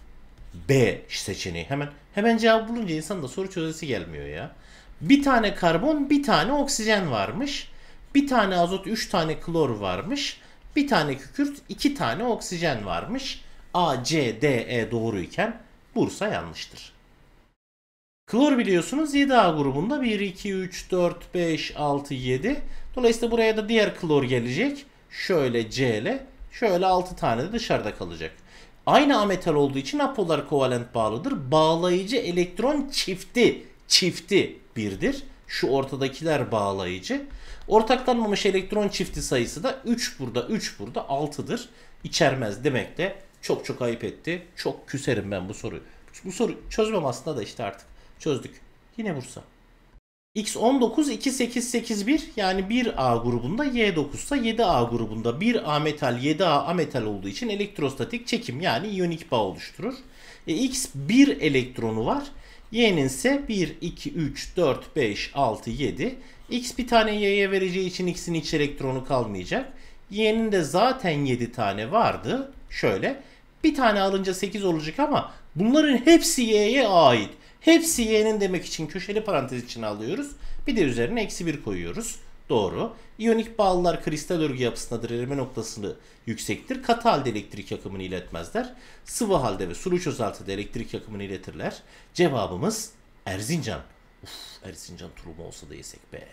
B seçeneği. Hemen hemen cevap bulunca insan da soru çözesi gelmiyor ya. bir tane karbon, bir tane oksijen varmış. bir tane azot, üç tane klor varmış. bir tane kükürt, iki tane oksijen varmış. A, C, D, E doğruyken Bursa yanlıştır. Klor biliyorsunuz yedi A grubunda bir, iki, üç, dört, beş, altı, yedi. Dolayısıyla buraya da diğer klor gelecek. Şöyle C ile şöyle altı tane de dışarıda kalacak. Aynı ametal olduğu için apolar kovalent bağlıdır. Bağlayıcı elektron çifti, çifti birdir. Şu ortadakiler bağlayıcı. Ortaklanmamış elektron çifti sayısı da üç burada, üç burada, altıdır. İçermez demek de çok çok ayıp etti. Çok küserim ben bu soruyu. Bu soru çözmem aslında da işte artık. Çözdük. Yine Bursa. X on dokuz, iki sekiz sekiz bir yani bir A grubunda, Y dokuz ise yedi A grubunda. bir A metal, yedi A ametal olduğu için elektrostatik çekim yani iyonik bağ oluşturur. E, X bir elektronu var. Y'nin ise bir, iki, üç, dört, beş, altı, yedi. X bir tane Y'ye vereceği için X'in iç elektronu kalmayacak. Y'nin de zaten yedi tane vardı. Şöyle bir tane alınca sekiz olacak ama bunların hepsi Y'ye ait. Hepsi Y'nin demek için köşeli parantez içine alıyoruz. Bir de üzerine eksi bir koyuyoruz. Doğru. İyonik bağlılar kristal örgü yapısındadır. Erime noktası yüksektir. Katı halde elektrik akımını iletmezler. Sıvı halde ve sulu çözeltide elektrik akımını iletirler. Cevabımız Erzincan. Uf, Erzincan tulumu olsa da yesek be.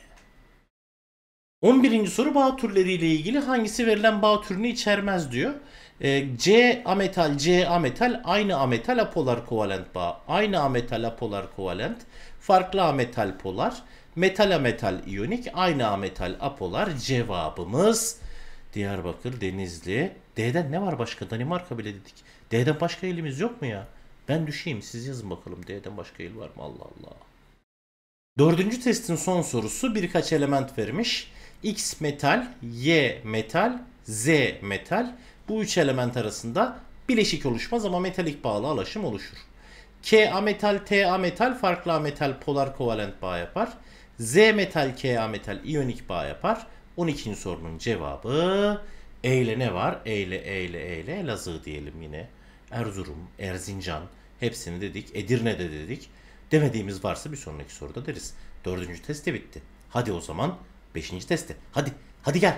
on birinci soru bağ türleriyle ilgili hangisi verilen bağ türünü içermez diyor. E, C ametal, C ametal, aynı ametal apolar kovalent bağ. Aynı ametal apolar kovalent, farklı ametal polar, metal ametal iyonik, aynı ametal apolar. Cevabımız Diyarbakır, Denizli. D'den ne var başka? Danimarka bile dedik. D'den başka ilimiz yok mu ya? Ben düşeyim, siz yazın bakalım. D'den başka il var mı? Allah Allah. Dördüncü testin son sorusu birkaç element vermiş. X metal, Y metal, Z metal. Bu üç element arasında bileşik oluşmaz ama metalik bağlı alaşım oluşur. K ametal, T ametal farklı ametal polar kovalent bağ yapar. Z metal, K ametal iyonik bağ yapar. on ikinci sorunun cevabı E ile ne var? E ile E ile E ile Elazığ diyelim yine. Erzurum, Erzincan hepsini dedik. Edirne'de dedik. Demediğimiz varsa bir sonraki soruda deriz. Dördüncü test de bitti. Hadi o zaman beşinci teste. Hadi, hadi gel.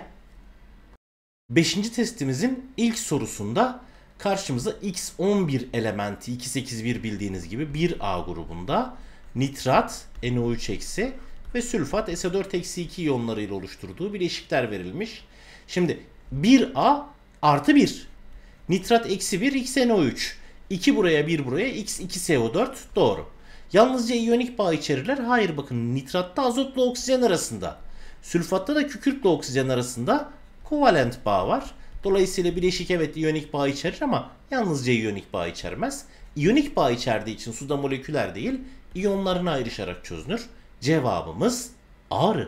Beşinci testimizin ilk sorusunda karşımıza X on bir elementi iki sekiz bir bildiğiniz gibi bir A grubunda nitrat N O üç eksi ve sülfat S O dört eksi iki iyonlarıyla oluşturduğu bileşikler verilmiş. Şimdi bir A artı bir. Nitrat eksi bir X N O üç. iki buraya bir buraya X iki S O dört doğru. Yalnızca iyonik bağ içerirler. Hayır bakın nitratta azotla oksijen arasında. Sülfatta da kükürtle oksijen arasında kovalent bağ var. Dolayısıyla bileşik evet iyonik bağ içerir ama yalnızca iyonik bağ içermez. İyonik bağ içerdiği için suda moleküler değil, iyonlarına ayrışarak çözünür. Cevabımız Ağrı.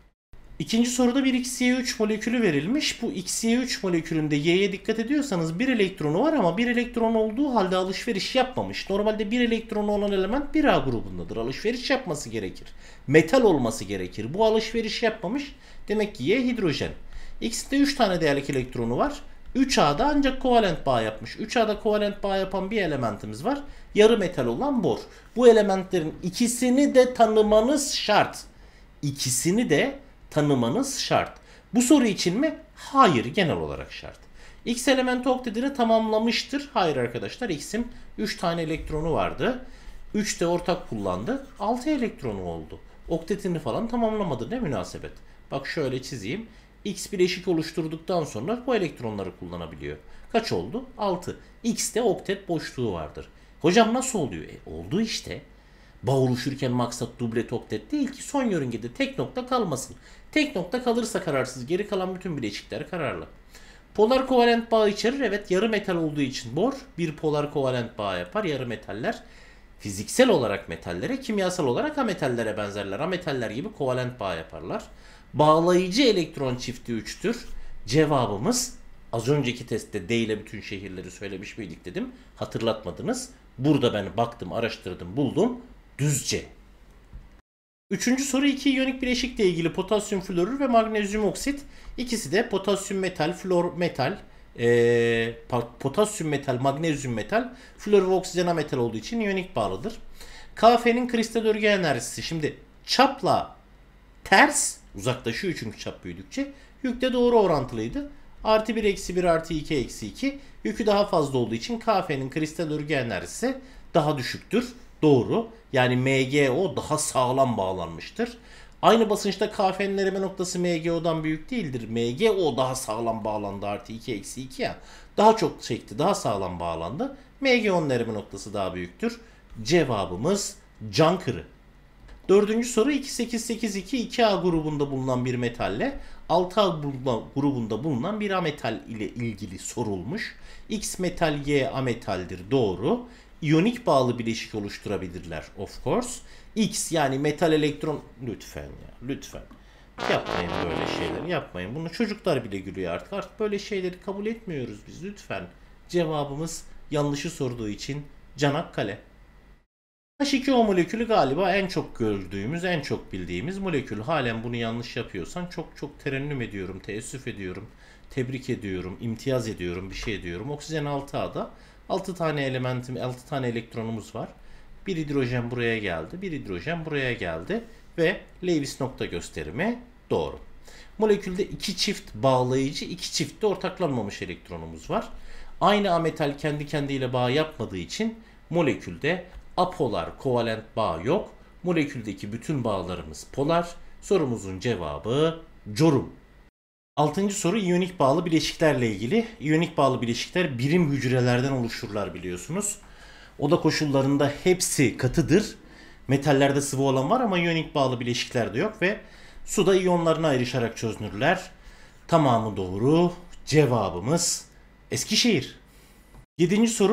İkinci soruda bir X Y üç molekülü verilmiş. Bu X Y üç molekülünde Y'ye dikkat ediyorsanız bir elektronu var ama bir elektron olduğu halde alışveriş yapmamış. Normalde bir elektronu olan element bir A grubundadır. Alışveriş yapması gerekir. Metal olması gerekir. Bu alışveriş yapmamış. Demek ki Y hidrojen. X'de üç tane değerlik elektronu var. üç A'da ancak kovalent bağ yapmış. üç A'da kovalent bağ yapan bir elementimiz var. Yarı metal olan bor. Bu elementlerin ikisini de tanımanız şart. İkisini de tanımanız şart. Bu soru için mi? Hayır, genel olarak şart. X elementi oktetini tamamlamıştır. Hayır arkadaşlar, X'in üç tane elektronu vardı. üç de ortak kullandı. altı elektronu oldu. Oktetini falan tamamlamadı, ne münasebet. Bak şöyle çizeyim. X bileşik oluşturduktan sonra bu elektronları kullanabiliyor. Kaç oldu? altı. X'te oktet boşluğu vardır. Hocam nasıl oluyor? E, oldu işte. Bağ oluşurken maksat dublet oktet değil ki son yörüngede tek nokta kalmasın. Tek nokta kalırsa kararsız, geri kalan bütün bileşikler kararlı. Polar kovalent bağ içerir. Evet, yarı metal olduğu için bor bir polar kovalent bağ yapar. Yarı metaller fiziksel olarak metallere, kimyasal olarak ametallere benzerler. Ametaller gibi kovalent bağ yaparlar. Bağlayıcı elektron çifti üçtür. Cevabımız az önceki testte D ile bütün şehirleri söylemiş miydik dedim. Hatırlatmadınız. Burada ben baktım, araştırdım, buldum. Düzce. Üçüncü soru iki iyonik bileşikle ilgili potasyum florür ve magnezyum oksit. İkisi de potasyum metal, flor metal, e, potasyum metal, magnezyum metal, flor ve oksijen ametal olduğu için iyonik bağlıdır. K F'nin kristal örgü enerjisi. Şimdi çapla ters uzaklaşıyor çünkü çap büyüdükçe. Yükle doğru orantılıydı. Artı bir eksi bir artı iki eksi iki. Yükü daha fazla olduğu için K F'nin kristal örgü enerjisi daha düşüktür. Doğru. Yani M G O daha sağlam bağlanmıştır. Aynı basınçta K F'nin erime noktası M G O'dan büyük değildir. M G O daha sağlam bağlandı, artı iki eksi iki ya. Daha çok çekti, daha sağlam bağlandı. M G O'nun erime noktası daha büyüktür. Cevabımız Cankırı. Dördüncü soru iki sekiz sekiz iki iki A grubunda bulunan bir metalle altı A grubunda bulunan bir ametal ile ilgili sorulmuş. X metal Y ametaldir, doğru. İyonik bağlı bileşik oluşturabilirler of course. X yani metal elektron, lütfen ya lütfen. Yapmayın böyle şeyler, yapmayın. Bunu çocuklar bile gülüyor artık. Artık böyle şeyleri kabul etmiyoruz biz, lütfen. Cevabımız yanlışı sorduğu için Çanakkale. H iki O molekülü galiba en çok gördüğümüz, en çok bildiğimiz molekül. Halen bunu yanlış yapıyorsan çok çok terennüm ediyorum, teessüf ediyorum, tebrik ediyorum, imtiyaz ediyorum, bir şey ediyorum. Oksijen altı A'da altı tane elementim, altı tane elektronumuz var. Bir hidrojen buraya geldi, bir hidrojen buraya geldi ve Lewis nokta gösterimi doğru. Molekülde iki çift bağlayıcı, iki çift de ortaklanmamış elektronumuz var. Aynı ametal kendi kendiyle bağ yapmadığı için molekülde apolar kovalent bağ yok. Moleküldeki bütün bağlarımız polar. Sorumuzun cevabı Çorum. Altıncı soru iyonik bağlı bileşiklerle ilgili. İyonik bağlı bileşikler birim hücrelerden oluşurlar biliyorsunuz. Oda koşullarında hepsi katıdır. Metallerde sıvı olan var ama iyonik bağlı bileşiklerde yok ve suda iyonlarına ayrışarak çözünürler. Tamamı doğru. Cevabımız Eskişehir. Yedinci soru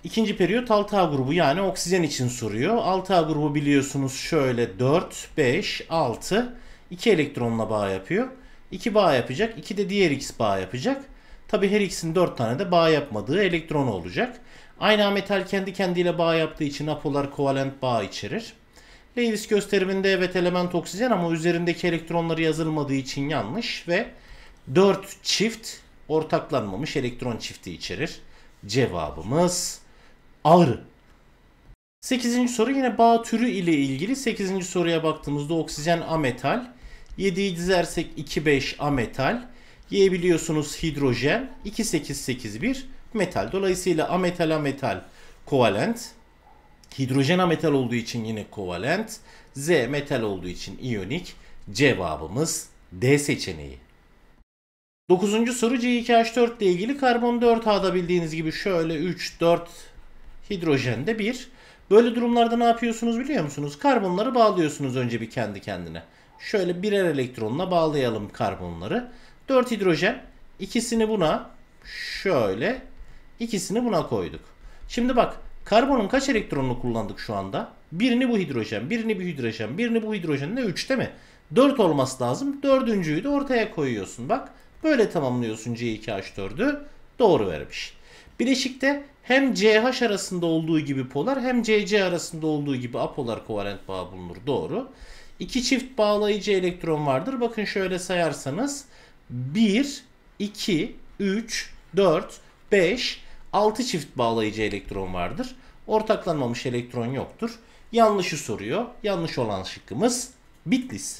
İkinci periyot altı A grubu yani oksijen için soruyor. altı A grubu biliyorsunuz şöyle dört, beş, altı. iki elektronla bağ yapıyor. iki bağ yapacak. iki de diğer X bağ yapacak. Tabi her X'in dört tane de bağ yapmadığı elektronu olacak. Aynı metal kendi kendiyle bağ yaptığı için apolar kovalent bağ içerir. Lewis gösteriminde evet element oksijen ama üzerindeki elektronları yazılmadığı için yanlış ve dört çift ortaklanmamış elektron çifti içerir. Cevabımız ağrı. sekizinci soru yine bağ türü ile ilgili. sekizinci soruya baktığımızda oksijen ametal. yediyi dizersek iki beş ametal. Y biliyorsunuz hidrojen. iki sekiz sekiz bir metal. Dolayısıyla ametal ametal kovalent. Hidrojen ametal olduğu için yine kovalent. Z metal olduğu için iyonik. Cevabımız D seçeneği. dokuzuncu soru C iki H dört ile ilgili. Karbon dört A'da bildiğiniz gibi şöyle üç dört, hidrojende bir. Böyle durumlarda ne yapıyorsunuz biliyor musunuz? Karbonları bağlıyorsunuz önce bir kendi kendine. Şöyle birer elektronla bağlayalım karbonları. dört hidrojen, ikisini buna, şöyle ikisini buna koyduk. Şimdi bak, karbonun kaç elektronunu kullandık şu anda? Birini bu hidrojen, birini bu hidrojen, birini bu hidrojen de üç değil mi? dört olması lazım. Dördüncüyü de ortaya koyuyorsun. Bak, böyle tamamlıyorsun C iki H dördü. Doğru vermiş. Bileşikte hem C H arasında olduğu gibi polar hem C C arasında olduğu gibi apolar kovalent bağ bulunur. Doğru. İki çift bağlayıcı elektron vardır. Bakın şöyle sayarsanız bir, iki, üç, dört, beş, altı çift bağlayıcı elektron vardır. Ortaklanmamış elektron yoktur. Yanlışı soruyor. Yanlış olan şıkkımız Bitlis.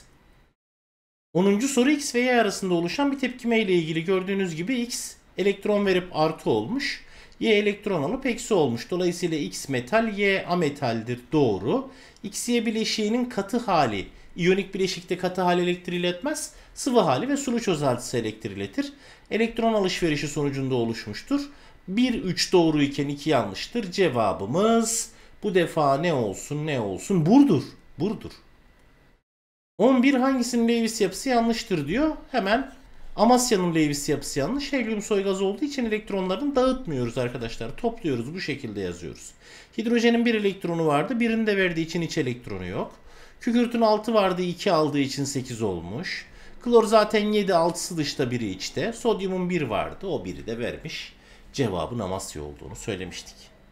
onuncu soru X ve Y arasında oluşan bir tepkime ile ilgili. Gördüğünüz gibi X elektron verip artı olmuş. Y elektron alıp eksi olmuş. Dolayısıyla X metal, Y ametaldir. Doğru. X Y bileşiğinin katı hali, iyonik bileşikte katı hali elektriği iletmez. Sıvı hali ve sulu çözeltisi elektriği iletir. Elektron alışverişi sonucunda oluşmuştur. bir üç doğru iken iki yanlıştır. Cevabımız bu defa ne olsun ne olsun? Burdur. Burdur. on bir hangisinin Lewis yapısı yanlıştır diyor. Hemen Amasya'nın Lewis yapısı yanlış. Helyum soy gazı olduğu için elektronlarını dağıtmıyoruz arkadaşlar. Topluyoruz. Bu şekilde yazıyoruz. Hidrojenin bir elektronu vardı. Birini de verdiği için hiç elektronu yok. Kükürtün altı vardı. iki aldığı için sekiz olmuş. Klor zaten yedi. altısı dışta, biri içte. Sodyumun bir vardı. O biri de vermiş. Cevabın Amasya olduğunu söylemiştik.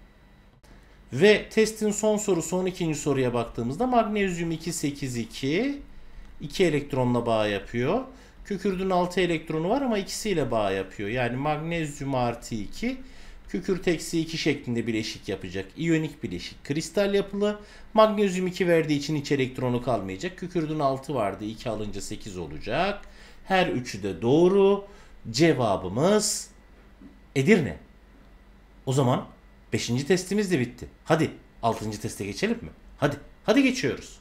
Ve testin son sorusu on ikinci soruya baktığımızda magnezyum iki sekiz iki iki elektronla bağ yapıyor. Kükürdün altı elektronu var ama ikisiyle bağ yapıyor. Yani magnezyum artı iki, kükürt eksi iki şeklinde bileşik yapacak. İyonik bileşik. Kristal yapılı. Magnezyum iki verdiği için hiç elektronu kalmayacak. Kükürdün altı vardı. iki alınca sekiz olacak. Her üçü de doğru. Cevabımız Edirne. O zaman beşinci testimiz de bitti. Hadi altıncı teste geçelim mi? Hadi. Hadi geçiyoruz.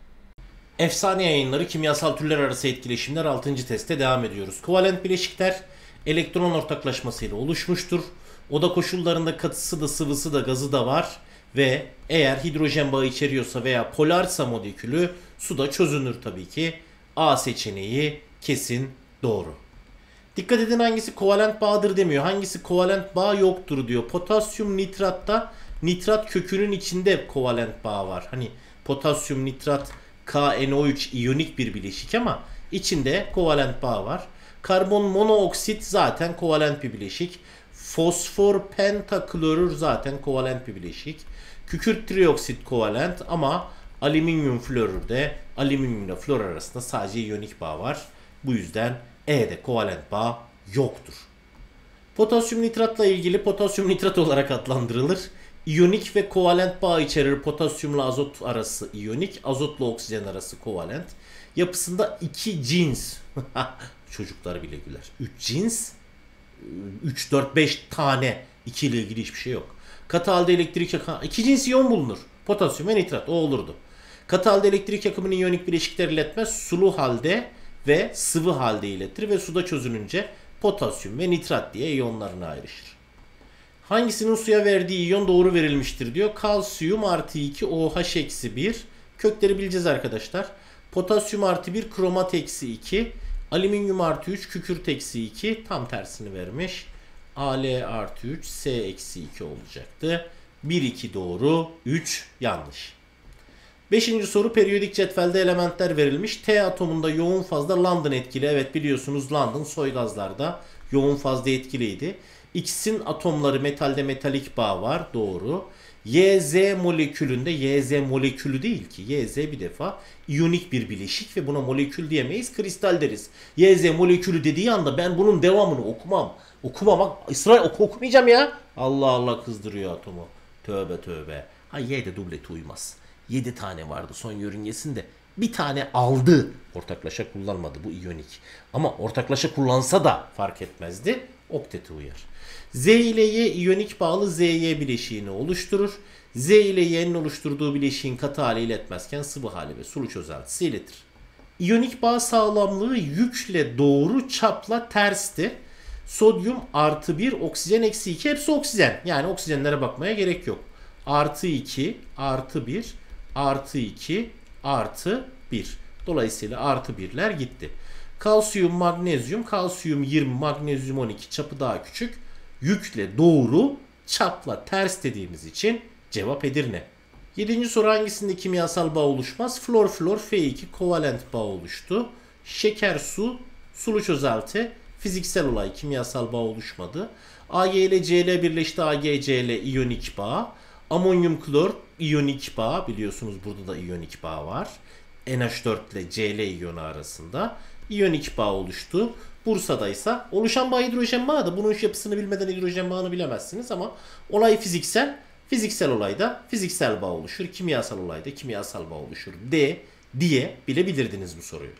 Efsane yayınları kimyasal türler arası etkileşimler altıncı teste devam ediyoruz. Kovalent bileşikler elektron ortaklaşmasıyla oluşmuştur. Oda koşullarında katısı da sıvısı da gazı da var. Ve eğer hidrojen bağı içeriyorsa veya polarsa molekülü suda çözünür tabii ki. A seçeneği kesin doğru. Dikkat edin, hangisi kovalent bağdır demiyor. Hangisi kovalent bağ yoktur diyor. Potasyum nitratta nitrat kökünün içinde kovalent bağ var. Hani potasyum nitrat K N O üç iyonik bir bileşik ama içinde kovalent bağ var. Karbon monooksit zaten kovalent bir bileşik. Fosfor pentaklorür zaten kovalent bir bileşik. Kükürt trioksit kovalent ama alüminyum florürde alüminyumla flor arasında sadece iyonik bağ var. Bu yüzden E'de kovalent bağ yoktur. Potasyum nitratla ilgili potasyum nitrat olarak adlandırılır. İyonik ve kovalent bağ içerir. Potasyumla azot arası iyonik, azotla oksijen arası kovalent. Yapısında iki cins. Çocuklar bile güler. üç cins. üç, dört, beş tane. iki ile ilgili hiçbir şey yok. Katı halde elektrik yakımı. iki cins iyon bulunur. Potasyum ve nitrat. O olurdu. Katı halde elektrik yakımını iyonik bileşikler iletmez. Sulu halde ve sıvı halde iletir ve suda çözününce potasyum ve nitrat diye iyonlarına ayrışır. Hangisinin suya verdiği iyon doğru verilmiştir diyor. Kalsiyum artı iki O H eksi bir. Kökleri bileceğiz arkadaşlar. Potasyum artı bir kromat eksi iki. Alüminyum artı üç kükürt eksi iki. Tam tersini vermiş. Al artı üç S eksi iki olacaktı. bir iki doğru, üç yanlış. Beşinci soru, periyodik cetvelde elementler verilmiş. T atomunda yoğun fazda London etkili. Evet, biliyorsunuz London soy gazlarda yoğun fazda etkiliydi. X'in atomları metalde metalik bağ var. Doğru. Y Z molekülünde, Y Z molekülü değil ki. Y Z bir defa iyonik bir bileşik ve buna molekül diyemeyiz. Kristal deriz. Y Z molekülü dediği anda ben bunun devamını okumam. Okumamak, ısrar oku, okumayacağım ya. Allah Allah, kızdırıyor atomu. Tövbe tövbe. Ha, Y'de dubleti uymaz. yedi tane vardı son yörüngesinde. Bir tane aldı. Ortaklaşa kullanmadı, bu iyonik. Ama ortaklaşa kullansa da fark etmezdi. Oktete uyar. Z ile Y iyonik bağlı Z Y bileşiğini oluşturur. Z ile Y'nin oluşturduğu bileşiğin katı hali iletmezken sıvı hali ve sulu çözeltisi iletir. İyonik bağ sağlamlığı yükle doğru, çapla tersti. Sodyum artı bir, oksijen eksi iki, hepsi oksijen. Yani oksijenlere bakmaya gerek yok. Artı iki, artı bir, artı iki, artı bir. Dolayısıyla artı birler gitti. Kalsiyum, magnezyum, kalsiyum yirmi, magnezyum on iki, çapı daha küçük. Yükle doğru, çapla ters dediğimiz için cevap Edirne. Yedinci soru, hangisinde kimyasal bağ oluşmaz? Flor flor F iki kovalent bağ oluştu. Şeker su, sulu çözelti, fiziksel olay, kimyasal bağ oluşmadı. A G ile C L birleşti, A G C L iyonik bağ. Amonyum klor iyonik bağ, biliyorsunuz burada da iyonik bağ var. N H dört ile C L iyonu arasında iyonik bağ oluştu. Bursa'da ise oluşan bağ hidrojen bağıdır. Bunun yapısını bilmeden hidrojen bağını bilemezsiniz ama olay fiziksel. Fiziksel olayda fiziksel bağ oluşur. Kimyasal olayda kimyasal bağ oluşur. D diye bilebilirdiniz bu soruyu.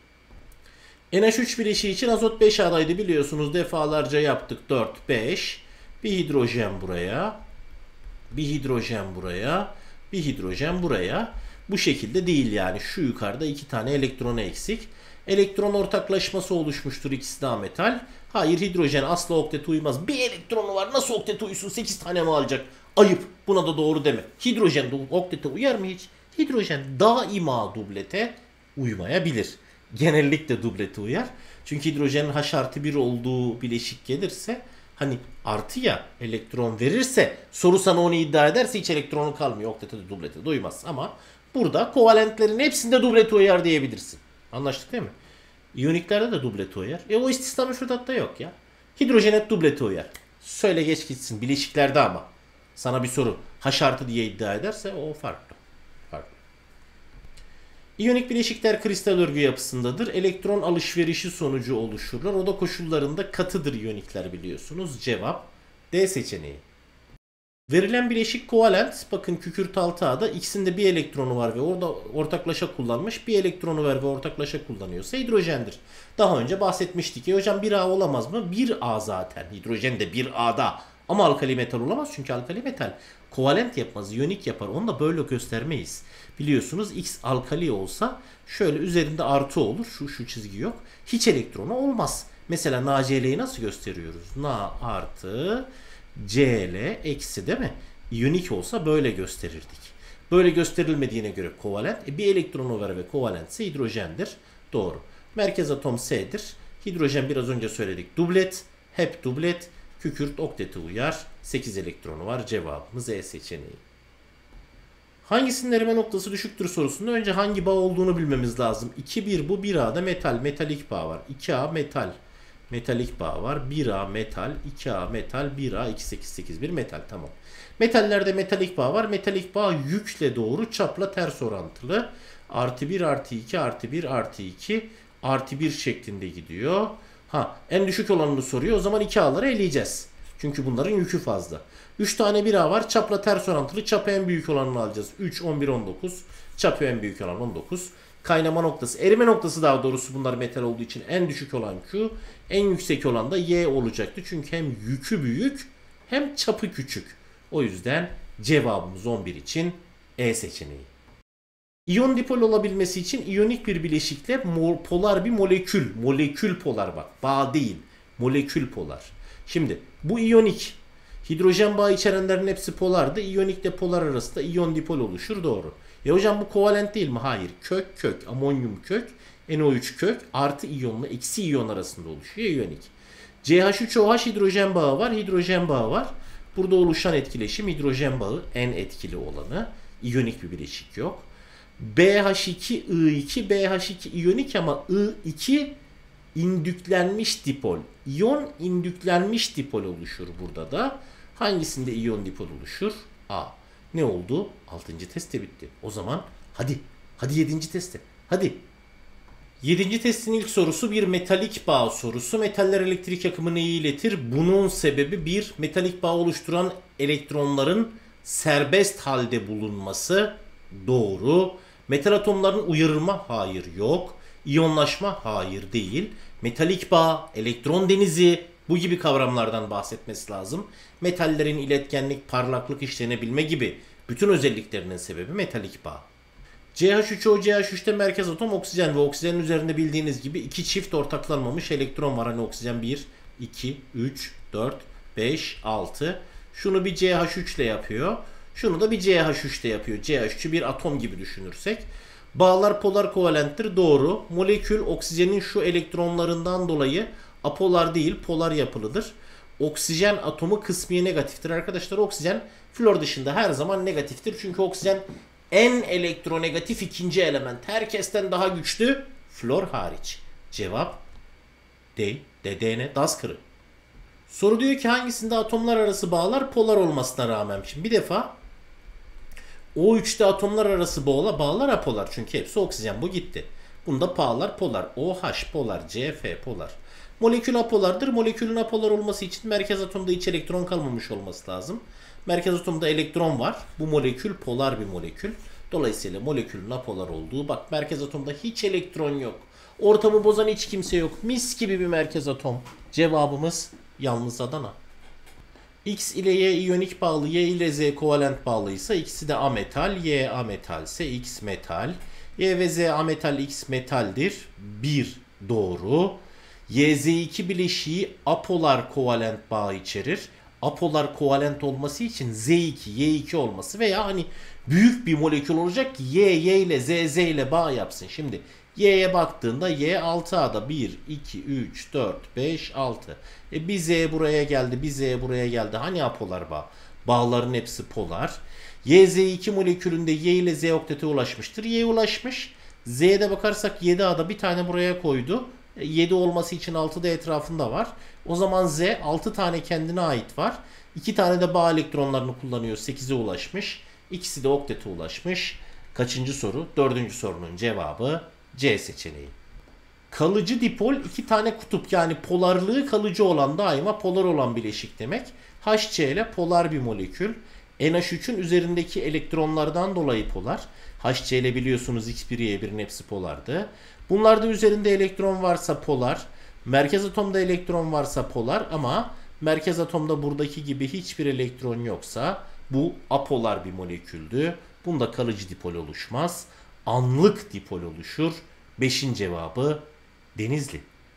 N H üç bileşiği için azot beş A'daydı, biliyorsunuz, defalarca yaptık. dört, beş. Bir hidrojen buraya. Bir hidrojen buraya. Bir hidrojen buraya. Bu şekilde değil yani. Şu yukarıda iki tane elektronu eksik. Elektron ortaklaşması oluşmuştur, ikisi de metal. Hayır, hidrojen asla oktete uymaz. Bir elektronu var, nasıl oktete uysun, sekiz tane mi alacak? Ayıp, buna da doğru deme. Hidrojen oktete uyar mı hiç? Hidrojen daima dublete uymayabilir. Genellikle dublete uyar. Çünkü hidrojenin H artı bir olduğu bileşik gelirse, hani artı ya, elektron verirse, soru sana onu iddia ederse hiç elektronu kalmıyor. Oktete de dublete de uymaz. Ama burada kovalentlerin hepsinde dublete uyar diyebilirsin. Anlaştık değil mi? İyoniklerde de dublete uyar. E o istisna müfredatta yok ya. Hidrojen hep dublete uyar. Söyle geç gitsin. Bileşiklerde ama. Sana bir soru H artı diye iddia ederse o farklı. Farklı. İyonik bileşikler kristal örgü yapısındadır. Elektron alışverişi sonucu oluşurlar. Oda koşullarında katıdır iyonikler, biliyorsunuz. Cevap D seçeneği. Verilen bileşik kovalent, bakın kükürt altı A'da ikisinde bir elektronu var ve orada ortaklaşa kullanmış, bir elektronu var ve ortaklaşa kullanıyorsa hidrojendir. Daha önce bahsetmiştik ya hocam, bir A olamaz mı? bir A zaten, hidrojen de bir A'da ama alkali metal olamaz çünkü alkali metal kovalent yapmaz, iyonik yapar, onu da böyle göstermeyiz. Biliyorsunuz X alkali olsa şöyle üzerinde artı olur, şu şu çizgi yok, hiç elektronu olmaz. Mesela NaCl'yi nasıl gösteriyoruz? Na artı Cl eksi, değil mi? İyonik olsa böyle gösterirdik. Böyle gösterilmediğine göre kovalent. E bir elektronu var ve kovalent ise hidrojendir. Doğru. Merkez atom S'dir. Hidrojen biraz önce söyledik. Dublet. Hep dublet. Kükürt oktete uyar. sekiz elektronu var. Cevabımız E seçeneği. Hangisinin erime noktası düşüktür sorusunda önce hangi bağ olduğunu bilmemiz lazım. iki bir bu, bir A'da metal. Metalik bağ var. iki A metal. Metalik bağ var. bir A metal, iki A metal, bir A iki sekiz sekiz bir metal. Tamam. Metallerde metalik bağ var. Metalik bağ yükle doğru, çapla ters orantılı. Artı bir, artı iki, artı bir, artı iki, artı bir şeklinde gidiyor. Ha, en düşük olanını soruyor. O zaman iki A'ları eleyeceğiz. Çünkü bunların yükü fazla. üç tane bir A var. Çapla ters orantılı. Çapı en büyük olanını alacağız. üç, on bir, on dokuz. Çapı en büyük olan on dokuz. Kaynama noktası, erime noktası daha doğrusu, bunlar metal olduğu için en düşük olan Q, en yüksek olan da Y olacaktı. Çünkü hem yükü büyük hem çapı küçük. O yüzden cevabımız on bir için E seçeneği. İyon dipol olabilmesi için iyonik bir bileşikle polar bir molekül, molekül polar bak, bağ değil, molekül polar. Şimdi bu iyonik, hidrojen bağı içerenlerin hepsi polardı. İyonikle polar arasında iyon dipol oluşur, doğru. Ya hocam bu kovalent değil mi? Hayır. Kök kök, amonyum kök, N O üç kök artı iyonla eksi iyon arasında oluşuyor iyonik. C H üç O H hidrojen bağı var, hidrojen bağı var. Burada oluşan etkileşim hidrojen bağı en etkili olanı. İyonik bir bileşik yok. B H iki I iki B H iki iyonik ama I iki indüklenmiş dipol. İyon indüklenmiş dipol oluşur burada da. Hangisinde iyon dipol oluşur? A. Ne oldu? altıncı test de bitti. O zaman hadi. Hadi yedinci teste. Hadi. Yedinci testin ilk sorusu bir metalik bağ sorusu. Metaller elektrik akımını iyi iletir. Bunun sebebi bir metalik bağ oluşturan elektronların serbest halde bulunması. Doğru. Metal atomların uyarılma? Hayır, yok. İyonlaşma? Hayır, değil. Metalik bağ, elektron denizi, bu gibi kavramlardan bahsetmesi lazım. Metallerin iletkenlik, parlaklık, işlenebilme gibi bütün özelliklerinin sebebi metalik bağ. C H üç O C H üçte merkez atom oksijen ve oksijenin üzerinde bildiğiniz gibi iki çift ortaklanmamış elektron var. Hani oksijen bir, iki, üç, dört, beş, altı. Şunu bir C H üç ile yapıyor. Şunu da bir C H üç ile yapıyor. C H üçü bir atom gibi düşünürsek. Bağlar polar kovalenttir. Doğru. Molekül oksijenin şu elektronlarından dolayı apolar değil polar yapılıdır. Oksijen atomu kısmi negatiftir. Arkadaşlar oksijen flor dışında her zaman negatiftir. Çünkü oksijen en elektronegatif ikinci element. Herkesten daha güçlü flor hariç. Cevap D. D, D ne? Dazkırı. Soru diyor ki hangisinde atomlar arası bağlar polar olmasına rağmen. Şimdi bir defa O üçte atomlar arası bağlar, bağlar apolar. Çünkü hepsi oksijen. Bu gitti. Bunda bağlar polar. OH polar. C F polar. Molekül apolardır. Molekülün apolar olması için merkez atomda hiç elektron kalmamış olması lazım. Merkez atomda elektron var. Bu molekül polar bir molekül. Dolayısıyla molekülün apolar olduğu. Bak merkez atomda hiç elektron yok. Ortamı bozan hiç kimse yok. Mis gibi bir merkez atom. Cevabımız yalnız Adana. X ile Y iyonik bağlı, Y ile Z kovalent bağlıysa ikisi de ametal, Y ametalse X metal. Y ve Z ametal, X metaldir. bir doğru. Y Z iki bileşiği apolar kovalent bağ içerir. Apolar kovalent olması için Z iki, Y iki olması veya hani büyük bir molekül olacak ki Y, Y ile Z, Z ile bağ yapsın. Şimdi Y'ye baktığında Y altı A'da bir, iki, üç, dört, beş, altı. E bir Z buraya geldi, bir Z buraya geldi. Hani apolar bağ? Bağların hepsi polar. Y Z iki molekülünde Y ile Z oktete ulaşmıştır. Y ulaşmış. Z'ye bakarsak yedi A'da bir tane buraya koydu. E yedi olması için altı da etrafında var. O zaman Z altı tane kendine ait var. iki tane de bağ elektronlarını kullanıyor. sekize ulaşmış. İkisi de oktete ulaşmış. Kaçıncı soru? Dördüncü sorunun cevabı C seçeneği. Kalıcı dipol iki tane kutup yani polarlığı kalıcı olan daima polar olan bileşik demek. H C ile polar bir molekül. N H üçün üzerindeki elektronlardan dolayı polar. H C ile biliyorsunuz X bir Y bir'in hepsi polardı. Bunlarda üzerinde elektron varsa polar. Merkez atomda elektron varsa polar ama merkez atomda buradaki gibi hiçbir elektron yoksa bu apolar bir moleküldü. Bunda kalıcı dipol oluşmaz. Anlık dipol oluşur. beşin cevabı Denizli.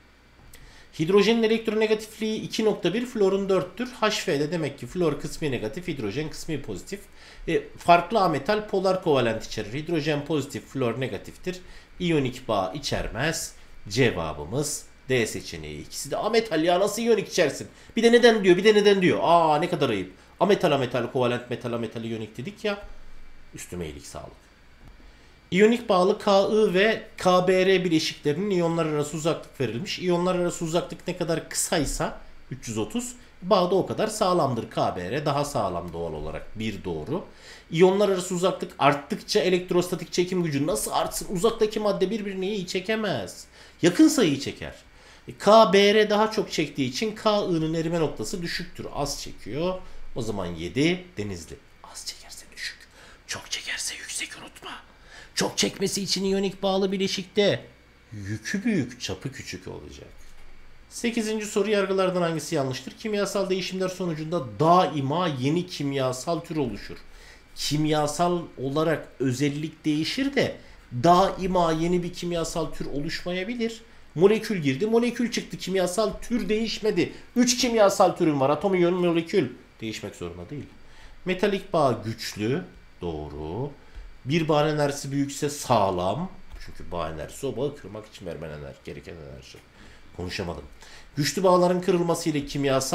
Hidrojenin elektronegatifliği iki nokta bir, florun dörttür. H F'de demek ki flor kısmi negatif, hidrojen kısmi pozitif. E, farklı ametal polar kovalent içerir. Hidrojen pozitif, flor negatiftir. İyonik bağ içermez. Cevabımız D seçeneği. İkisi de ametal ya, nasıl iyonik içersin? Bir de neden diyor, bir de neden diyor. Aa ne kadar ayıp. Ametal ametal kovalent metal ametal iyonik dedik ya. Üstüme iyilik sağlık. İyonik bağlı K I ve K B R bileşiklerinin iyonlar arası uzaklık verilmiş. İyonlar arası uzaklık ne kadar kısaysa üç yüz otuz, bağ da o kadar sağlamdır. K B R daha sağlam doğal olarak. bir doğru. İyonlar arası uzaklık arttıkça elektrostatik çekim gücü nasıl artsın? Uzaktaki madde birbirini iyi çekemez. Yakın sayıyı çeker. K B R daha çok çektiği için K I'nın erime noktası düşüktür. Az çekiyor. O zaman yedi Denizli. Az çekerse düşük. Çok çekerse yüksek, unutma. Çok çekmesi için iyonik bağlı bileşikte yükü büyük, çapı küçük olacak. sekizinci soru yargılardan hangisi yanlıştır? Kimyasal değişimler sonucunda daima yeni kimyasal tür oluşur. Kimyasal olarak özellik değişir de daima yeni bir kimyasal tür oluşmayabilir. Molekül girdi, molekül çıktı, kimyasal tür değişmedi. üç kimyasal türün var, atom, iyon, molekül. Değişmek zorunda değil. Metalik bağ güçlü, doğru. Bir bağ enerjisi büyükse sağlam. Çünkü bağ enerjisi o bağı kırmak için vermen enerji, gereken enerji. Konuşamadım. Güçlü bağların kırılması ile kimyasal,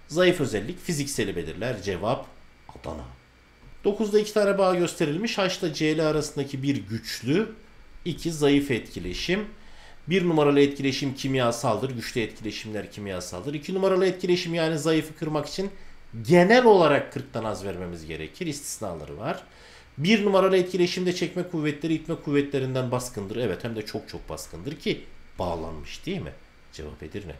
Zayıf özellik fizikseli belirler. Cevap Adana. dokuzda iki tane bağ gösterilmiş. H ile Cl arasındaki bir güçlü, iki zayıf etkileşim. bir numaralı etkileşim kimyasaldır. Güçlü etkileşimler kimyasaldır. iki numaralı etkileşim yani zayıfı kırmak için genel olarak kırktan az vermemiz gerekir. İstisnaları var. bir numaralı etkileşimde çekme kuvvetleri itme kuvvetlerinden baskındır. Evet, hem de çok çok baskındır ki bağlanmış değil mi? Cevap Edirne.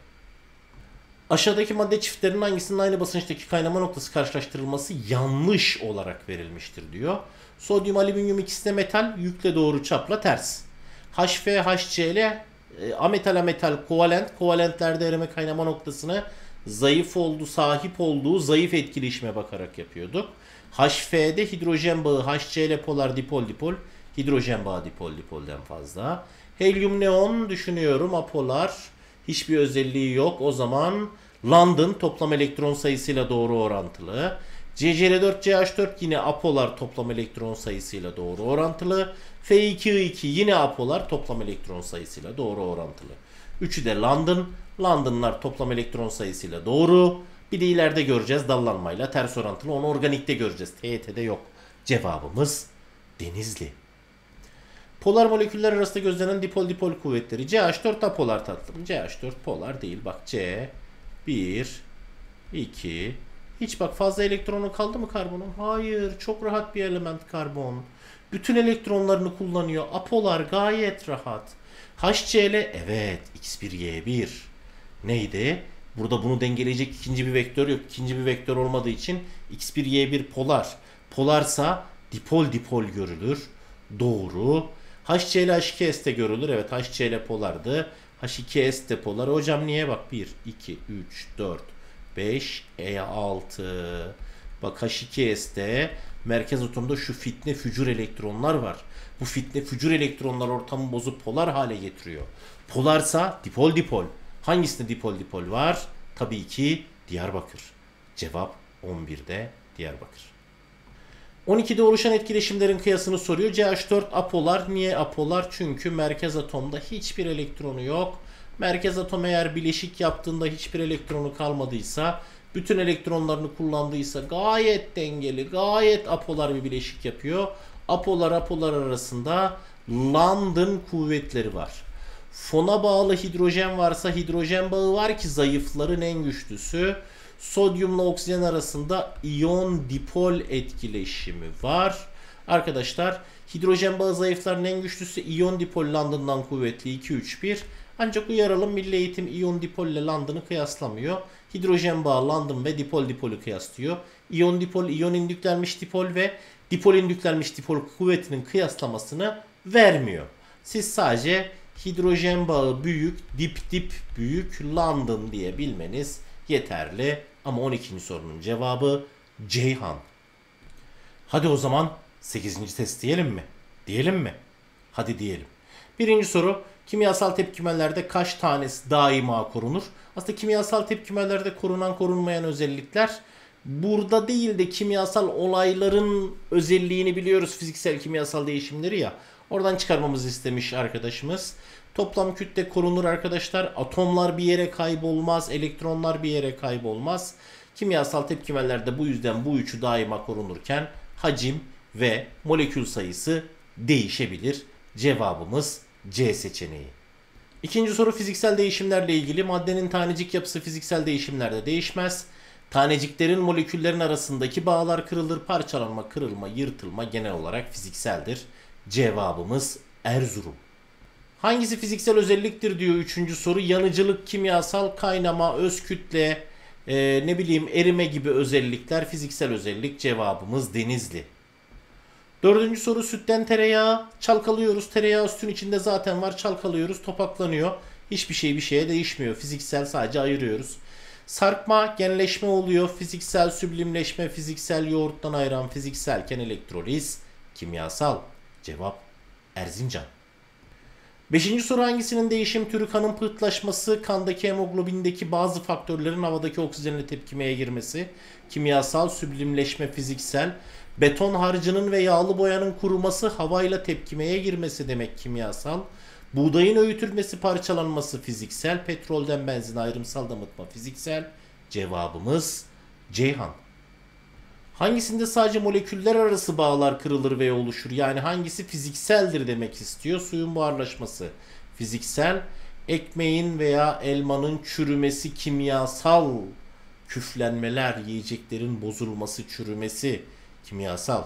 Aşağıdaki madde çiftlerinin hangisinin aynı basınçtaki kaynama noktası karşılaştırılması yanlış olarak verilmiştir diyor. Sodyum, alüminyum ikisi de metal, yükle doğru çapla ters. H F, H C L ametal ametal kovalent. Kovalentlerde erime kaynama noktasını zayıf olduğu, sahip olduğu zayıf etkileşime bakarak yapıyorduk. H F'de hidrojen bağı, H C L polar dipol dipol, hidrojen bağı dipol dipolden fazla. Helyum neon düşünüyorum apolar. Hiçbir özelliği yok. O zaman London toplam elektron sayısıyla doğru orantılı. C C L dört C H dört yine apolar toplam elektron sayısıyla doğru orantılı. F iki I iki yine apolar toplam elektron sayısıyla doğru orantılı. Üçü de London. London'lar toplam elektron sayısıyla doğru. Bir de ileride göreceğiz dallanmayla ters orantılı. Onu organikte göreceğiz. T Y T'de yok. Cevabımız Denizli. Polar moleküller arasında gözlenen dipol dipol kuvvetleri. C H dört apolar tatlım. C H dört polar değil. Bak C bir, iki. Hiç bak fazla elektronu kaldı mı karbonun? Hayır. Çok rahat bir element karbon. Bütün elektronlarını kullanıyor. Apolar gayet rahat. H C L evet. X bir Y bir. Neydi? Burada bunu dengeleyecek ikinci bir vektör yok. İkinci bir vektör olmadığı için X bir Y bir polar. Polarsa dipol dipol görülür. Doğru. H C L H iki S de görülür. Evet, H C L polardı. H iki S de polar. Hocam niye? Bak bir, iki, üç, dört, beş, E altı. Bak H iki S'de merkez atomda şu fitne fücur elektronlar var. Bu fitne fücur elektronlar ortamı bozup polar hale getiriyor. Polarsa dipol dipol. Hangisinde dipol dipol var? Tabii ki Diyarbakır. Cevap on birde Diyarbakır. on ikide oluşan etkileşimlerin kıyasını soruyor. C H dört apolar. Niye apolar? Çünkü merkez atomda hiçbir elektronu yok. Merkez atom eğer bileşik yaptığında hiçbir elektronu kalmadıysa, bütün elektronlarını kullandıysa gayet dengeli, gayet apolar bir bileşik yapıyor. Apolar apolar arasında London kuvvetleri var. Fona bağlı hidrojen varsa hidrojen bağı var ki zayıfların en güçlüsü. Sodyumla oksijen arasında iyon dipol etkileşimi var. Arkadaşlar hidrojen bağı zayıfların en güçlüsü, iyon dipol London'dan kuvvetli iki üç bir. Ancak uyaralım, Milli Eğitim iyon dipol ile London'ı kıyaslamıyor. Hidrojen bağı London ve dipol dipolü kıyaslıyor. İyon dipol, iyon indüklenmiş dipol ve dipol indüklenmiş dipol kuvvetinin kıyaslamasını vermiyor. Siz sadece hidrojen bağı büyük, dip dip büyük, London diye bilmeniz yeterli. Ama on ikinci sorunun cevabı Ceyhan. Hadi o zaman sekizinci test diyelim mi? Diyelim mi? Hadi diyelim. Birinci soru, kimyasal tepkimelerde kaç tanesi daima korunur? Aslında kimyasal tepkimelerde korunan korunmayan özellikler burada değil de kimyasal olayların özelliğini biliyoruz, fiziksel kimyasal değişimleri ya. Oradan çıkarmamızı istemiş arkadaşımız. Toplam kütle korunur arkadaşlar. Atomlar bir yere kaybolmaz. Elektronlar bir yere kaybolmaz. Kimyasal tepkimelerde bu yüzden bu üçü daima korunurken hacim ve molekül sayısı değişebilir. Cevabımız C seçeneği. İkinci soru fiziksel değişimlerle ilgili. Maddenin tanecik yapısı fiziksel değişimlerde değişmez. Taneciklerin moleküllerin arasındaki bağlar kırılır. Parçalanma, kırılma, yırtılma genel olarak fizikseldir. Cevabımız Erzurum. Hangisi fiziksel özelliktir diyor üçüncü soru. Yanıcılık, kimyasal kaynama, öz kütle, e, ne bileyim erime gibi özellikler fiziksel özellik. Cevabımız Denizli. Dördüncü soru sütten tereyağı. Çalkalıyoruz. Tereyağı sütün içinde zaten var. Çalkalıyoruz. Topaklanıyor. Hiçbir şey bir şeye değişmiyor. Fiziksel, sadece ayırıyoruz. Sarkma, genleşme oluyor. Fiziksel, süblimleşme, fiziksel, yoğurttan ayıran fizikselken elektroliz, kimyasal. Cevap Erzincan. Beşinci soru hangisinin değişim türü kanın pıhtılaşması, kandaki hemoglobindeki bazı faktörlerin havadaki oksijenle tepkimeye girmesi, kimyasal, süblimleşme, fiziksel, beton harcının ve yağlı boyanın kuruması, havayla tepkimeye girmesi demek kimyasal, buğdayın öğütülmesi, parçalanması fiziksel, petrolden benzin ayrımsal damıtma fiziksel, Cevabımız Ceyhan. Hangisinde sadece moleküller arası bağlar kırılır ve oluşur? Yani hangisi fizikseldir demek istiyor. Suyun buharlaşması fiziksel, ekmeğin veya elmanın çürümesi kimyasal, küflenmeler, yiyeceklerin bozulması, çürümesi kimyasal.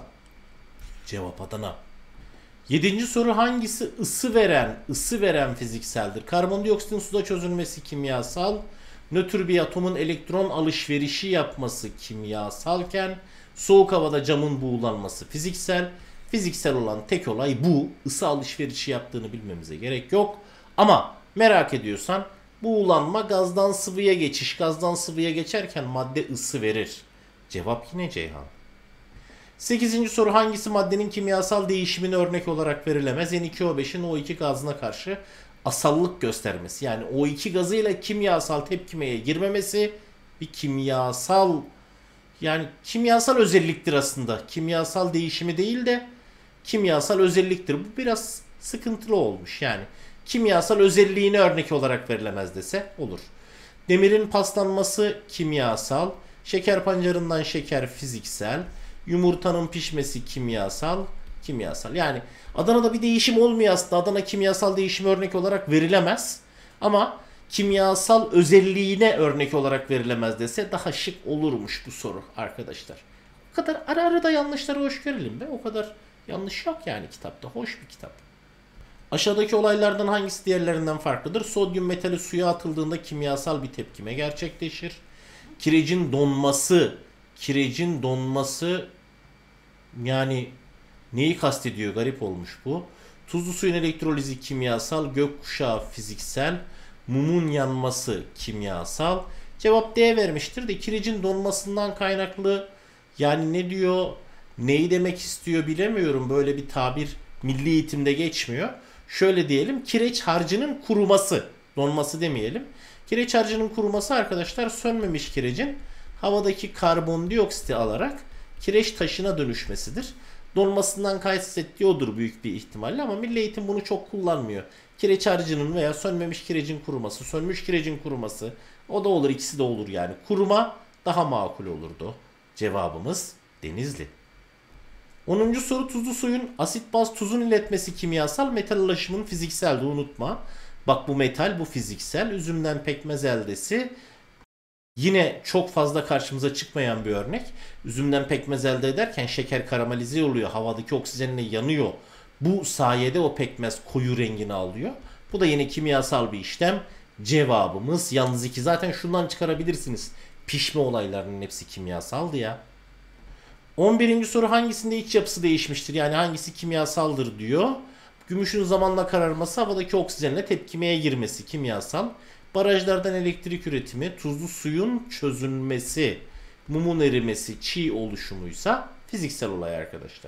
Cevap Adana. Yedinci soru, hangisi ısı veren, ısı veren fizikseldir? Karbondioksitin suda çözülmesi kimyasal, nötr bir atomun elektron alışverişi yapması kimyasalken soğuk havada camın buğulanması fiziksel. Fiziksel olan tek olay bu. Isı alışverişi yaptığını bilmemize gerek yok. Ama merak ediyorsan buğulanma gazdan sıvıya geçiş. Gazdan sıvıya geçerken madde ısı verir. Cevap yine Ceyhan. Sekizinci soru, hangisi maddenin kimyasal değişimine örnek olarak verilemez? N iki O beşin O iki gazına karşı asallık göstermesi. Yani O iki gazıyla kimyasal tepkimeye girmemesi bir kimyasal, yani kimyasal özelliktir aslında. Kimyasal değişimi değil de kimyasal özelliktir. Bu biraz sıkıntılı olmuş. Yani kimyasal özelliğine örnek olarak verilemez dese olur. Demirin paslanması kimyasal, şeker pancarından şeker fiziksel, yumurtanın pişmesi kimyasal, kimyasal. Yani Adana'da bir değişim olmuyor aslında. Adana kimyasal değişim örnek olarak verilemez. Ama kimyasal özelliğine örnek olarak verilemez dese daha şık olurmuş bu soru arkadaşlar. O kadar ara ara da yanlışları hoş görelim be. O kadar yanlış yok yani kitapta. Hoş bir kitap. Aşağıdaki olaylardan hangisi diğerlerinden farklıdır? Sodyum metali suya atıldığında kimyasal bir tepkime gerçekleşir. Kirecin donması, kirecin donması yani neyi kastediyor? Garip olmuş bu. Tuzlu suyun elektrolizi kimyasal, gökkuşağı fiziksel, mumun yanması kimyasal. Cevap D vermiştir de kirecin donmasından kaynaklı, yani ne diyor, neyi demek istiyor bilemiyorum. Böyle bir tabir milli eğitimde geçmiyor. Şöyle diyelim, kireç harcının kuruması, donması demeyelim. Kireç harcının kuruması arkadaşlar sönmemiş kirecin havadaki karbondioksiti alarak kireç taşına dönüşmesidir. Donmasından kastettiği odur büyük bir ihtimalle ama milli eğitim bunu çok kullanmıyor. Kireç harcının veya sönmemiş kirecin kuruması, sönmüş kirecin kuruması, o da olur, ikisi de olur yani. Kuruma daha makul olurdu. Cevabımız Denizli. onuncu soru, tuzlu suyun asit baz tuzun iletmesi kimyasal, metal ulaşımın fizikseldi, unutma. Bak bu metal, bu fiziksel. Üzümden pekmez eldesi. Yine çok fazla karşımıza çıkmayan bir örnek. Üzümden pekmez elde ederken şeker karamelize oluyor. Havadaki oksijenle yanıyor. Bu sayede o pekmez koyu rengini alıyor. Bu da yine kimyasal bir işlem. Cevabımız yalnız iki. Zaten şundan çıkarabilirsiniz. Pişme olaylarının hepsi kimyasaldı ya. on birinci soru, hangisinde iç yapısı değişmiştir? Yani hangisi kimyasaldır diyor. Gümüşün zamanla kararması, havadaki oksijenle tepkimeye girmesi kimyasal. Barajlardan elektrik üretimi, tuzlu suyun çözünmesi, mumun erimesi, çiğ oluşumuysa fiziksel olay arkadaşlar.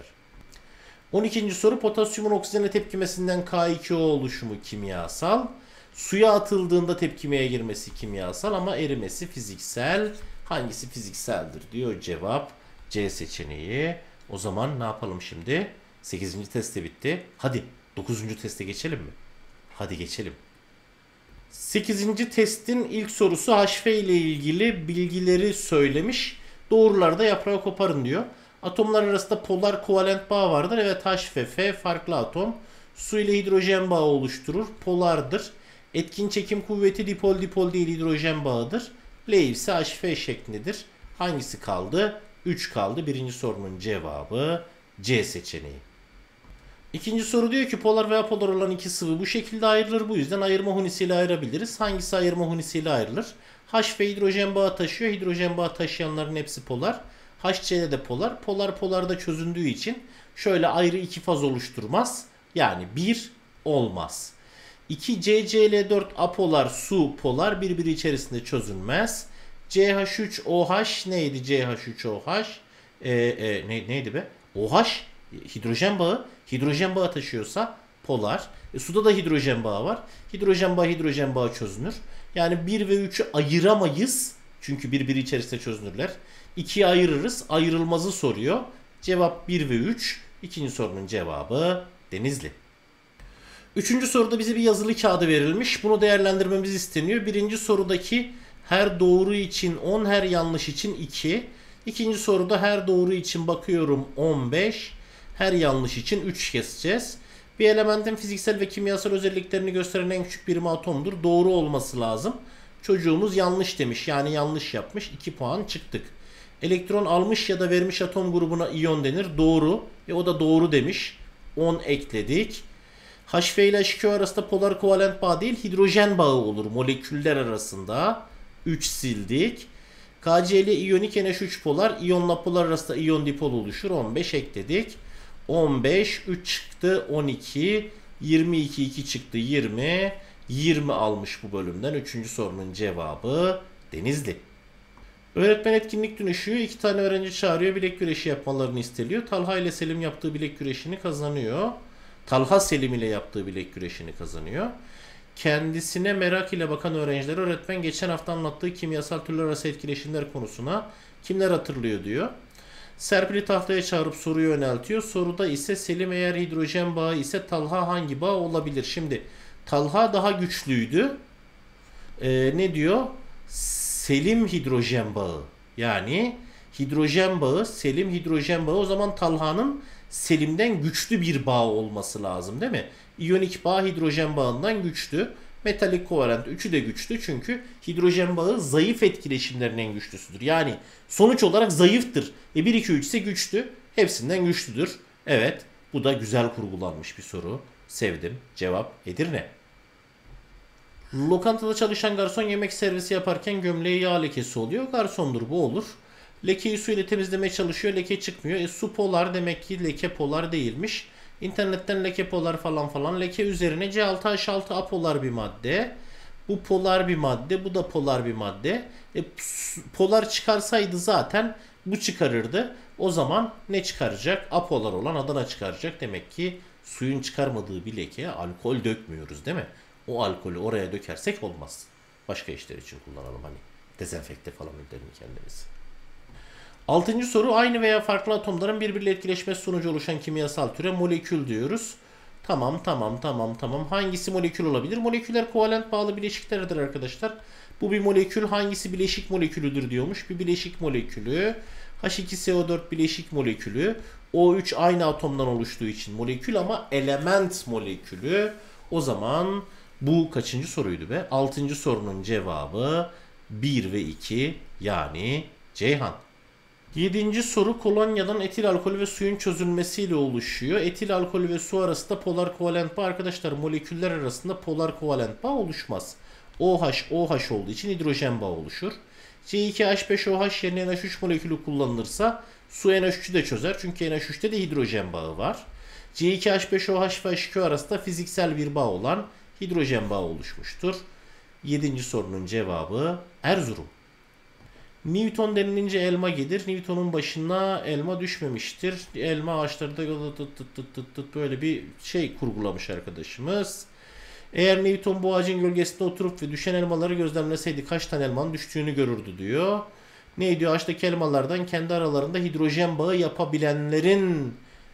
on ikinci soru, potasyumun oksijenle tepkimesinden K iki O oluşumu kimyasal. Suya atıldığında tepkimeye girmesi kimyasal ama erimesi fiziksel. Hangisi fizikseldir diyor. Cevap C seçeneği. O zaman ne yapalım şimdi? sekizinci test de bitti. Hadi dokuzuncu teste geçelim mi? Hadi geçelim. sekizinci testin ilk sorusu H F ile ilgili bilgileri söylemiş. Doğrularda yaprağı koparın diyor. Atomlar arasında polar kovalent bağ vardır. Evet, H F, F farklı atom. Su ile hidrojen bağı oluşturur. Polardır. Etkin çekim kuvveti dipol dipol değil, hidrojen bağıdır. L ise H F şeklindedir. Hangisi kaldı? üç kaldı. Birinci sorunun cevabı C seçeneği. İkinci soru diyor ki polar ve apolar olan iki sıvı bu şekilde ayrılır. Bu yüzden ayırma hunisiyle ayırabiliriz. Hangisi ayırma hunisiyle ayrılır? H F hidrojen bağı taşıyor. Hidrojen bağı taşıyanların hepsi polar. H C de polar. Polar polarda çözündüğü için şöyle ayrı iki faz oluşturmaz. Yani bir olmaz. iki C C L dört apolar, su polar, birbiri içerisinde çözünmez. C H üç O H neydi? C H üç O H ee, e, ne, neydi be? O H hidrojen bağı. Hidrojen bağı taşıyorsa polar. E, suda da hidrojen bağı var. Hidrojen bağı hidrojen bağı çözünür. Yani bir ve üçü ayıramayız. Çünkü birbiri içerisinde çözünürler. ikiyi ayırırız. Ayrılmazı soruyor. Cevap bir ve üç. İkinci sorunun cevabı Denizli. Üçüncü soruda bize bir yazılı kağıdı verilmiş. Bunu değerlendirmemiz isteniyor. Birinci sorudaki Her doğru için on, her yanlış için iki. İkinci soruda her doğru için bakıyorum on beş, her yanlış için üç keseceğiz. Bir elementin fiziksel ve kimyasal özelliklerini gösteren en küçük birimi atomdur. Doğru olması lazım. Çocuğumuz yanlış demiş, yani yanlış yapmış. iki puan çıktık. Elektron almış ya da vermiş atom grubuna iyon denir. Doğru. E o da doğru demiş. on ekledik. H F ile H iki O arasında polar kovalent bağ değil, hidrojen bağı olur moleküller arasında. üç sildik. K C ile iyonik N H üç polar, iyonla polar arasında iyon dipol oluşur. on beş ekledik. on beş, üç çıktı, on iki, yirmi iki, iki çıktı, yirmi. yirmi almış bu bölümden. Üçüncü sorunun cevabı Denizli. Öğretmen etkinlik dönüşüyor. İki tane öğrenci çağırıyor. Bilek güreşi yapmalarını isteniyor. Talha ile Selim yaptığı bilek güreşini kazanıyor. Talha Selim ile yaptığı bilek güreşini kazanıyor. Kendisine merak ile bakan öğrenciler öğretmen geçen hafta anlattığı kimyasal türler arası etkileşimler konusuna kimler hatırlıyor diyor. Serpil'i tahtaya çağırıp soruyu yöneltiyor. Soruda ise Selim eğer hidrojen bağı ise Talha hangi bağ olabilir? Şimdi Talha daha güçlüydü. Ee, ne diyor? Selim hidrojen bağı. Yani hidrojen bağı, Selim hidrojen bağı. O zaman Talha'nın Selim'den güçlü bir bağ olması lazım değil mi? İyonik bağ hidrojen bağından güçlü. Metalik kovalent üçü de güçlü çünkü hidrojen bağı zayıf etkileşimlerin en güçlüsüdür. Yani sonuç olarak zayıftır. E bir, iki, üç ise güçlü. Hepsinden güçlüdür. Evet, bu da güzel kurgulanmış bir soru. Sevdim. Cevap Edirne. Lokantada çalışan garson yemek servisi yaparken gömleği yağ lekesi oluyor. Garsondur, bu olur. Lekeyi su ile temizlemeye çalışıyor. Leke çıkmıyor. E su polar, demek ki leke polar değilmiş. İnternetten leke polar falan falan. Leke üzerine C altı H altı apolar bir madde. Bu polar bir madde. Bu da polar bir madde. E, polar çıkarsaydı zaten bu çıkarırdı. O zaman ne çıkaracak? Apolar olan Adana çıkaracak. Demek ki suyun çıkarmadığı bir lekeye alkol dökmüyoruz değil mi? O alkolü oraya dökersek olmaz. Başka işler için kullanalım, hani dezenfekte falan edelim kendimizi. Altıncı soru, aynı veya farklı atomların birbiriyle etkileşmesi sonucu oluşan kimyasal türe molekül diyoruz. Tamam tamam tamam tamam. Hangisi molekül olabilir? Moleküler kovalent bağlı bileşiklerdir arkadaşlar. Bu bir molekül, hangisi bileşik molekülüdür diyormuş. Bir bileşik molekülü. H iki S O dört bileşik molekülü. O üç aynı atomdan oluştuğu için molekül ama element molekülü. O zaman bu kaçıncı soruydu be? Altıncı sorunun cevabı bir ve iki, yani Ceyhan. Yedinci soru, kolonyadan etil alkolü ve suyun çözülmesiyle oluşuyor. Etil alkolü ve su arasında polar kovalent bağ, arkadaşlar moleküller arasında polar kovalent bağ oluşmaz. OH OH olduğu için hidrojen bağı oluşur. C iki H beş O H yerine N H üç molekülü kullanılırsa su N H üçü de çözer. Çünkü N H üçte de hidrojen bağı var. C iki H beş O H ve H iki O arasında fiziksel bir bağ olan hidrojen bağı oluşmuştur. Yedinci sorunun cevabı Erzurum. Newton denilince elma gelir. Newton'un başına elma düşmemiştir. Elma ağaçları da tıt tıt tıt tıt tıt böyle bir şey kurgulamış arkadaşımız. Eğer Newton bu ağacın gölgesinde oturup ve düşen elmaları gözlemleseydi kaç tane elmanın düştüğünü görürdü diyor. Ne diyor? Ağaçtaki elmalardan kendi aralarında hidrojen bağı yapabilenlerin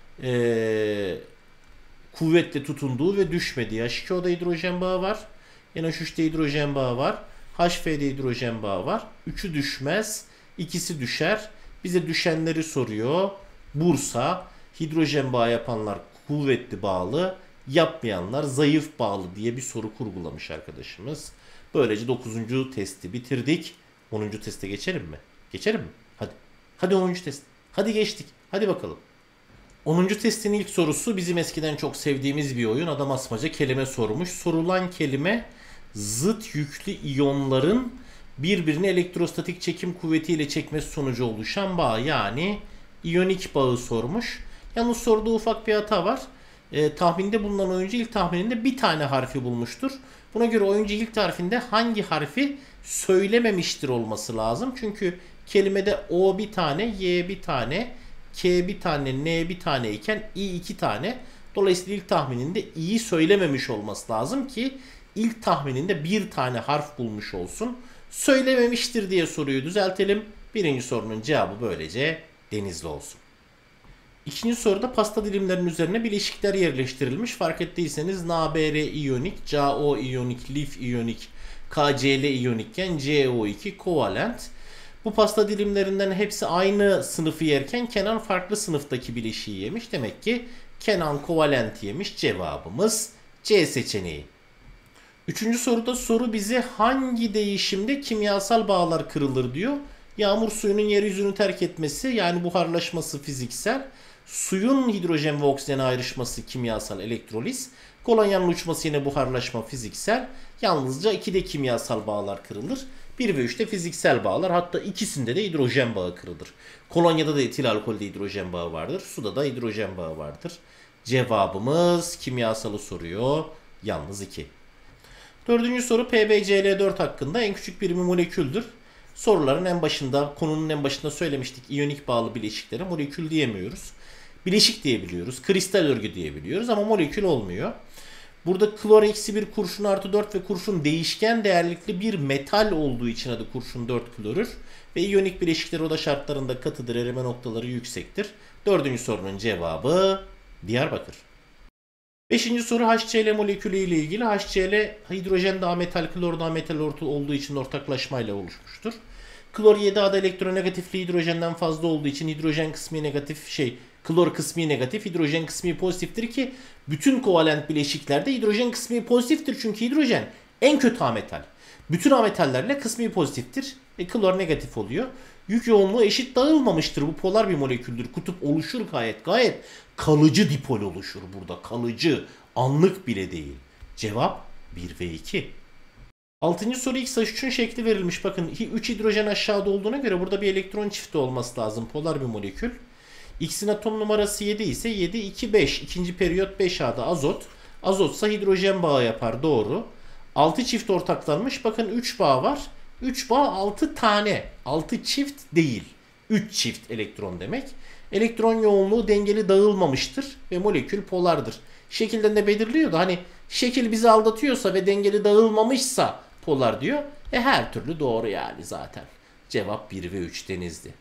ee, kuvvetle tutunduğu ve düşmediği. H iki O'da hidrojen bağı var. N H üçte hidrojen bağı var. H F'de hidrojen bağı var. Üçü düşmez. İkisi düşer. Bize düşenleri soruyor. Bursa, hidrojen bağı yapanlar kuvvetli bağlı, yapmayanlar zayıf bağlı diye bir soru kurgulamış arkadaşımız. Böylece dokuzuncu testi bitirdik. onuncu teste geçelim mi? Geçelim mi? Hadi. Hadi onuncu test. Hadi geçtik. Hadi bakalım. onuncu testin ilk sorusu bizim eskiden çok sevdiğimiz bir oyun. Adam asmaca kelime sormuş. Sorulan kelime zıt yüklü iyonların birbirini elektrostatik çekim kuvvetiyle çekmesi sonucu oluşan bağ, yani iyonik bağı sormuş. Yalnız soruda ufak bir hata var. E, tahminde bulunan oyuncu ilk tahmininde bir tane harfi bulmuştur. Buna göre oyuncu ilk harfinde hangi harfi söylememiştir olması lazım. Çünkü kelimede O bir tane, Y bir tane, K bir tane, N bir tane iken I iki tane. Dolayısıyla ilk tahmininde İ'yi söylememiş olması lazım ki ilk tahmininde bir tane harf bulmuş olsun. Söylememiştir diye soruyu düzeltelim. Birinci sorunun cevabı böylece Denizli olsun. İkinci soruda pasta dilimlerinin üzerine bileşikler yerleştirilmiş. Fark ettiyseniz N A B R iyonik, C A O iyonik, lif iyonik, KCl iyonikken C O iki kovalent. Bu pasta dilimlerinden hepsi aynı sınıfı yerken Kenan farklı sınıftaki bileşiği yemiş. Demek ki Kenan kovalent yemiş. Cevabımız C seçeneği. Üçüncü soruda soru bize hangi değişimde kimyasal bağlar kırılır diyor. Yağmur suyunun yeryüzünü terk etmesi yani buharlaşması fiziksel. Suyun hidrojen ve oksijene ayrışması kimyasal elektroliz. Kolonyanın uçması yine buharlaşma fiziksel. Yalnızca ikide kimyasal bağlar kırılır. bir ve üçte fiziksel bağlar, hatta ikisinde de hidrojen bağı kırılır. Kolonyada da etil alkolde hidrojen bağı vardır. Suda da hidrojen bağı vardır. Cevabımız kimyasalı soruyor. Yalnız iki. Dördüncü soru P B C L dört hakkında. En küçük birimi moleküldür. Soruların en başında, konunun en başında söylemiştik. İyonik bağlı bileşiklere molekül diyemiyoruz. Bileşik diyebiliyoruz. Kristal örgü diyebiliyoruz ama molekül olmuyor. Burada klor eksi bir, kurşun artı dört ve kurşun değişken değerlikli bir metal olduğu için adı kurşun dört klorür. Ve iyonik bileşikler oda şartlarında katıdır, erime noktaları yüksektir. Dördüncü sorunun cevabı Diyarbakır. Beşinci soru HCl molekülü ile ilgili. HCl hidrojen daha metal, klor daha metal olduğu için ortaklaşmayla oluşmuştur. Klor yedi A'da elektronegatifliği hidrojenden fazla olduğu için hidrojen kısmı negatif şey, klor kısmı negatif, hidrojen kısmı pozitiftir ki bütün kovalent bileşiklerde hidrojen kısmı pozitiftir çünkü hidrojen en kötü ametal. Bütün ametallerle kısmı pozitiftir. E, klor negatif oluyor. Yük yoğunluğu eşit dağılmamıştır. Bu polar bir moleküldür. Kutup oluşur gayet gayet. Kalıcı dipol oluşur burada. Kalıcı. Anlık bile değil. Cevap bir ve iki. Altıncı soru X H üçün şekli verilmiş. Bakın üç hidrojen aşağıda olduğuna göre burada bir elektron çifti olması lazım. Polar bir molekül. X'in atom numarası yedi ise yedi, iki, beş. İkinci periyot beş A'da azot. Azotsa hidrojen bağı yapar. Doğru. altı çift ortaklanmış. Bakın üç bağ var. üç bağ altı tane. altı çift değil. üç çift elektron demek. Elektron yoğunluğu dengeli dağılmamıştır ve molekül polardır. Şekilden de belirliyor da hani şekil bizi aldatıyorsa ve dengeli dağılmamışsa polar diyor. E her türlü doğru yani zaten. Cevap bir ve üç Denizli.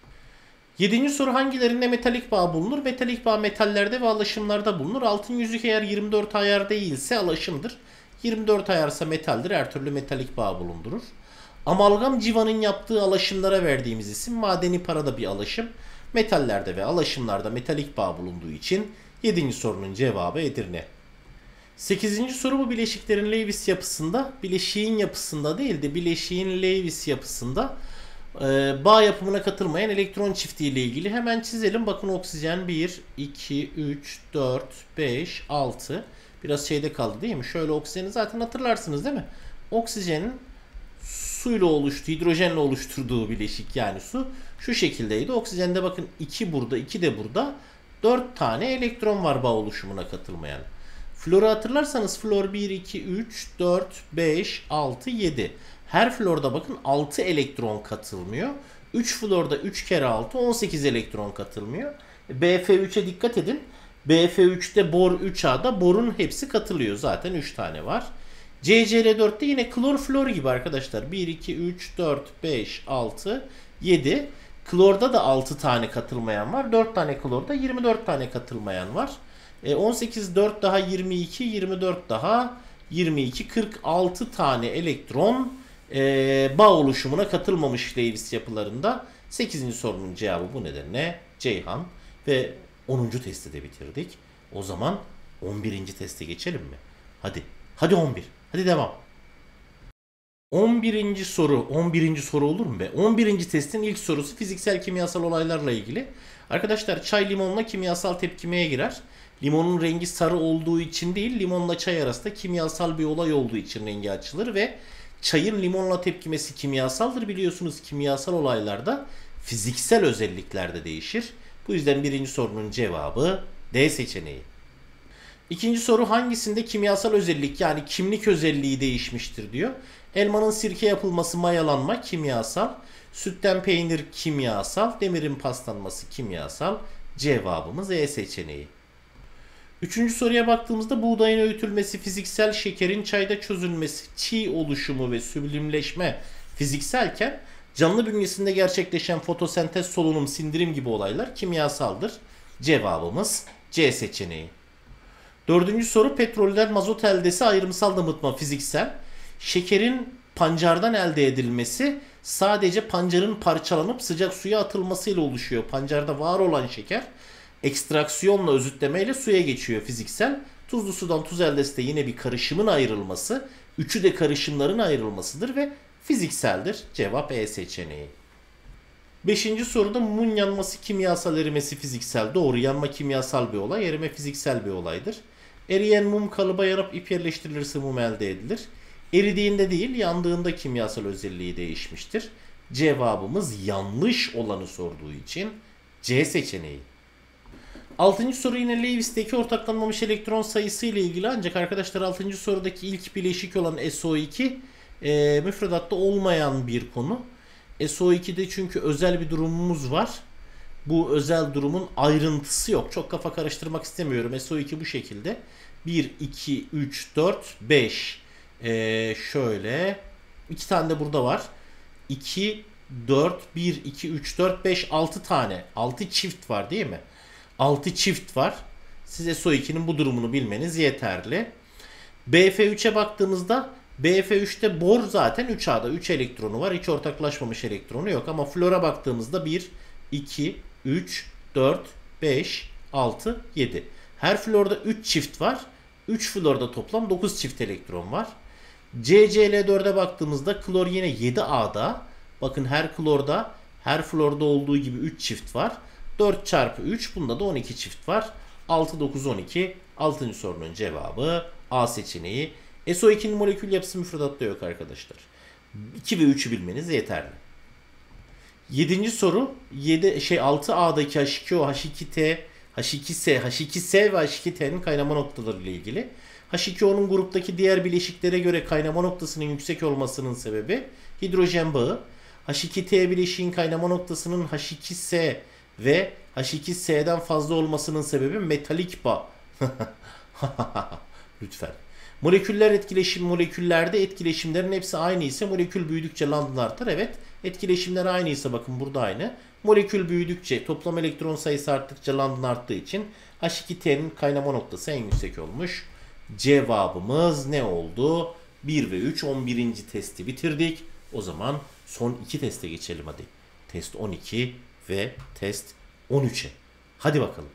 Yedinci soru hangilerinde metalik bağ bulunur? Metalik bağ metallerde ve alaşımlarda bulunur. Altın yüzük eğer yirmi dört ayar değilse alaşımdır. yirmi dört ayarsa metaldir. Her türlü metalik bağ bulundurur. Amalgam civanın yaptığı alaşımlara verdiğimiz isim madeni para da bir alaşım. Metallerde ve alaşımlarda metalik bağ bulunduğu için yedinci sorunun cevabı Edirne. sekizinci soru bu bileşiklerin Lewis yapısında, bileşiğin yapısında değil de bileşiğin Lewis yapısında e, bağ yapımına katılmayan elektron çifti ile ilgili. Hemen çizelim. Bakın oksijen bir, iki, üç, dört, beş, altı. Biraz şeyde kaldı değil mi? Şöyle oksijeni zaten hatırlarsınız değil mi? Oksijenin suyla oluştuğu, hidrojenle oluşturduğu bileşik yani su şu şekildeydi. Oksijende bakın iki burada, iki de burada. dört tane elektron var bağ oluşumuna katılmayan. Floru hatırlarsanız flor bir, iki, üç, dört, beş, altı, yedi. Her florda bakın altı elektron katılmıyor. üç florda üç kere altı, on sekiz elektron katılmıyor. B F üçe dikkat edin. B F üçte bor üç A'da borun hepsi katılıyor. Zaten üç tane var. C C L dörtte yine klor flor gibi arkadaşlar. bir, iki, üç, dört, beş, altı, yedi. Klorda da altı tane katılmayan var. dört tane klorda yirmi dört tane katılmayan var. E on sekiz, dört daha yirmi iki, yirmi dört daha yirmi iki, kırk altı tane elektron e, bağ oluşumuna katılmamış Lewis yapılarında. sekizinci sorunun cevabı bu nedenle Ceyhan ve onuncu testi de bitirdik. O zaman on birinci teste geçelim mi? Hadi. Hadi on bir. Hadi devam. on birinci soru. on birinci soru olur mu be? on birinci testin ilk sorusu fiziksel kimyasal olaylarla ilgili. Arkadaşlar çay limonla kimyasal tepkimeye girer. Limonun rengi sarı olduğu için değil, limonla çay arasında kimyasal bir olay olduğu için rengi açılır ve çayın limonla tepkimesi kimyasaldır. Biliyorsunuz kimyasal olaylarda fiziksel özelliklerde değişir. Bu yüzden birinci sorunun cevabı D seçeneği. İkinci soru hangisinde kimyasal özellik yani kimlik özelliği değişmiştir diyor. Elmanın sirke yapılması mayalanma kimyasal. Sütten peynir kimyasal. Demirin paslanması kimyasal. Cevabımız E seçeneği. Üçüncü soruya baktığımızda buğdayın öğütülmesi fiziksel, şekerin çayda çözülmesi, çiğ oluşumu ve süblimleşme fizikselken canlı bünyesinde gerçekleşen fotosentez, solunum, sindirim gibi olaylar kimyasaldır. Cevabımız C seçeneği. Dördüncü soru petrolden mazot eldesi ayrımsal damıtma fiziksel. Şekerin Pancardan elde edilmesi sadece pancarın parçalanıp sıcak suya atılmasıyla oluşuyor. Pancarda var olan şeker ekstraksiyonla, özütlemeyle suya geçiyor fiziksel. Tuzlu sudan tuz elde etse yine bir karışımın ayrılması, üçü de karışımların ayrılmasıdır ve fizikseldir. Cevap E seçeneği. Beşinci soruda mumun yanması kimyasal, erimesi fiziksel. Doğru, yanma kimyasal bir olay, erime fiziksel bir olaydır. Eriyen mum kalıba yanıp ip yerleştirilirse mum elde edilir. Eridiğinde değil, yandığında kimyasal özelliği değişmiştir. Cevabımız yanlış olanı sorduğu için C seçeneği. Altıncı soru yine Lewis'teki ortaklanmamış elektron sayısı ile ilgili, ancak arkadaşlar altıncı sorudaki ilk bileşik olan S O iki e, müfredatta olmayan bir konu. S O iki'de çünkü özel bir durumumuz var. Bu özel durumun ayrıntısı yok. Çok kafa karıştırmak istemiyorum. S O iki bu şekilde. bir, iki, üç, dört, beş. Ee, şöyle. iki tane de burada var. iki, dört, bir, iki, üç, dört, beş, altı tane. altı çift var değil mi? altı çift var. Size S O iki'nin bu durumunu bilmeniz yeterli. B F üç'e baktığımızda B F üç'te bor zaten üç A'da üç elektronu var. Hiç ortaklaşmamış elektronu yok. Ama flora baktığımızda bir, iki, üç, dört, beş, altı, yedi. Her florda üç çift var. üç florda toplam dokuz çift elektron var. C C L dört'e baktığımızda klor yine yedi A'da. Bakın her klorda, her florda olduğu gibi üç çift var. dört çarpı üç, bunda da on iki çift var. altı, dokuz, on iki. altıncı sorunun cevabı A seçeneği. S O iki'nin molekül yapısı müfredatta yok arkadaşlar. iki ve üç'ü bilmeniz yeterli. yedinci soru yedi şey altı A'daki H iki O, H iki T, H iki S, H iki S ve H iki T'nin kaynama noktaları ile ilgili. H iki O'nun gruptaki diğer bileşiklere göre kaynama noktasının yüksek olmasının sebebi hidrojen bağı. H iki T bileşiğin kaynama noktasının H iki S ve H iki S'den fazla olmasının sebebi metalik bağ. Lütfen. Moleküller etkileşim, moleküllerde etkileşimlerin hepsi aynı ise molekül büyüdükçe London artar. Evet, etkileşimler aynı ise bakın burada aynı. Molekül büyüdükçe, toplam elektron sayısı arttıkça London arttığı için H iki T'nin kaynama noktası en yüksek olmuş. Cevabımız ne oldu? bir ve üç. on birinci testi bitirdik. O zaman son iki teste geçelim hadi. Test on iki ve test on üç'e. Hadi bakalım.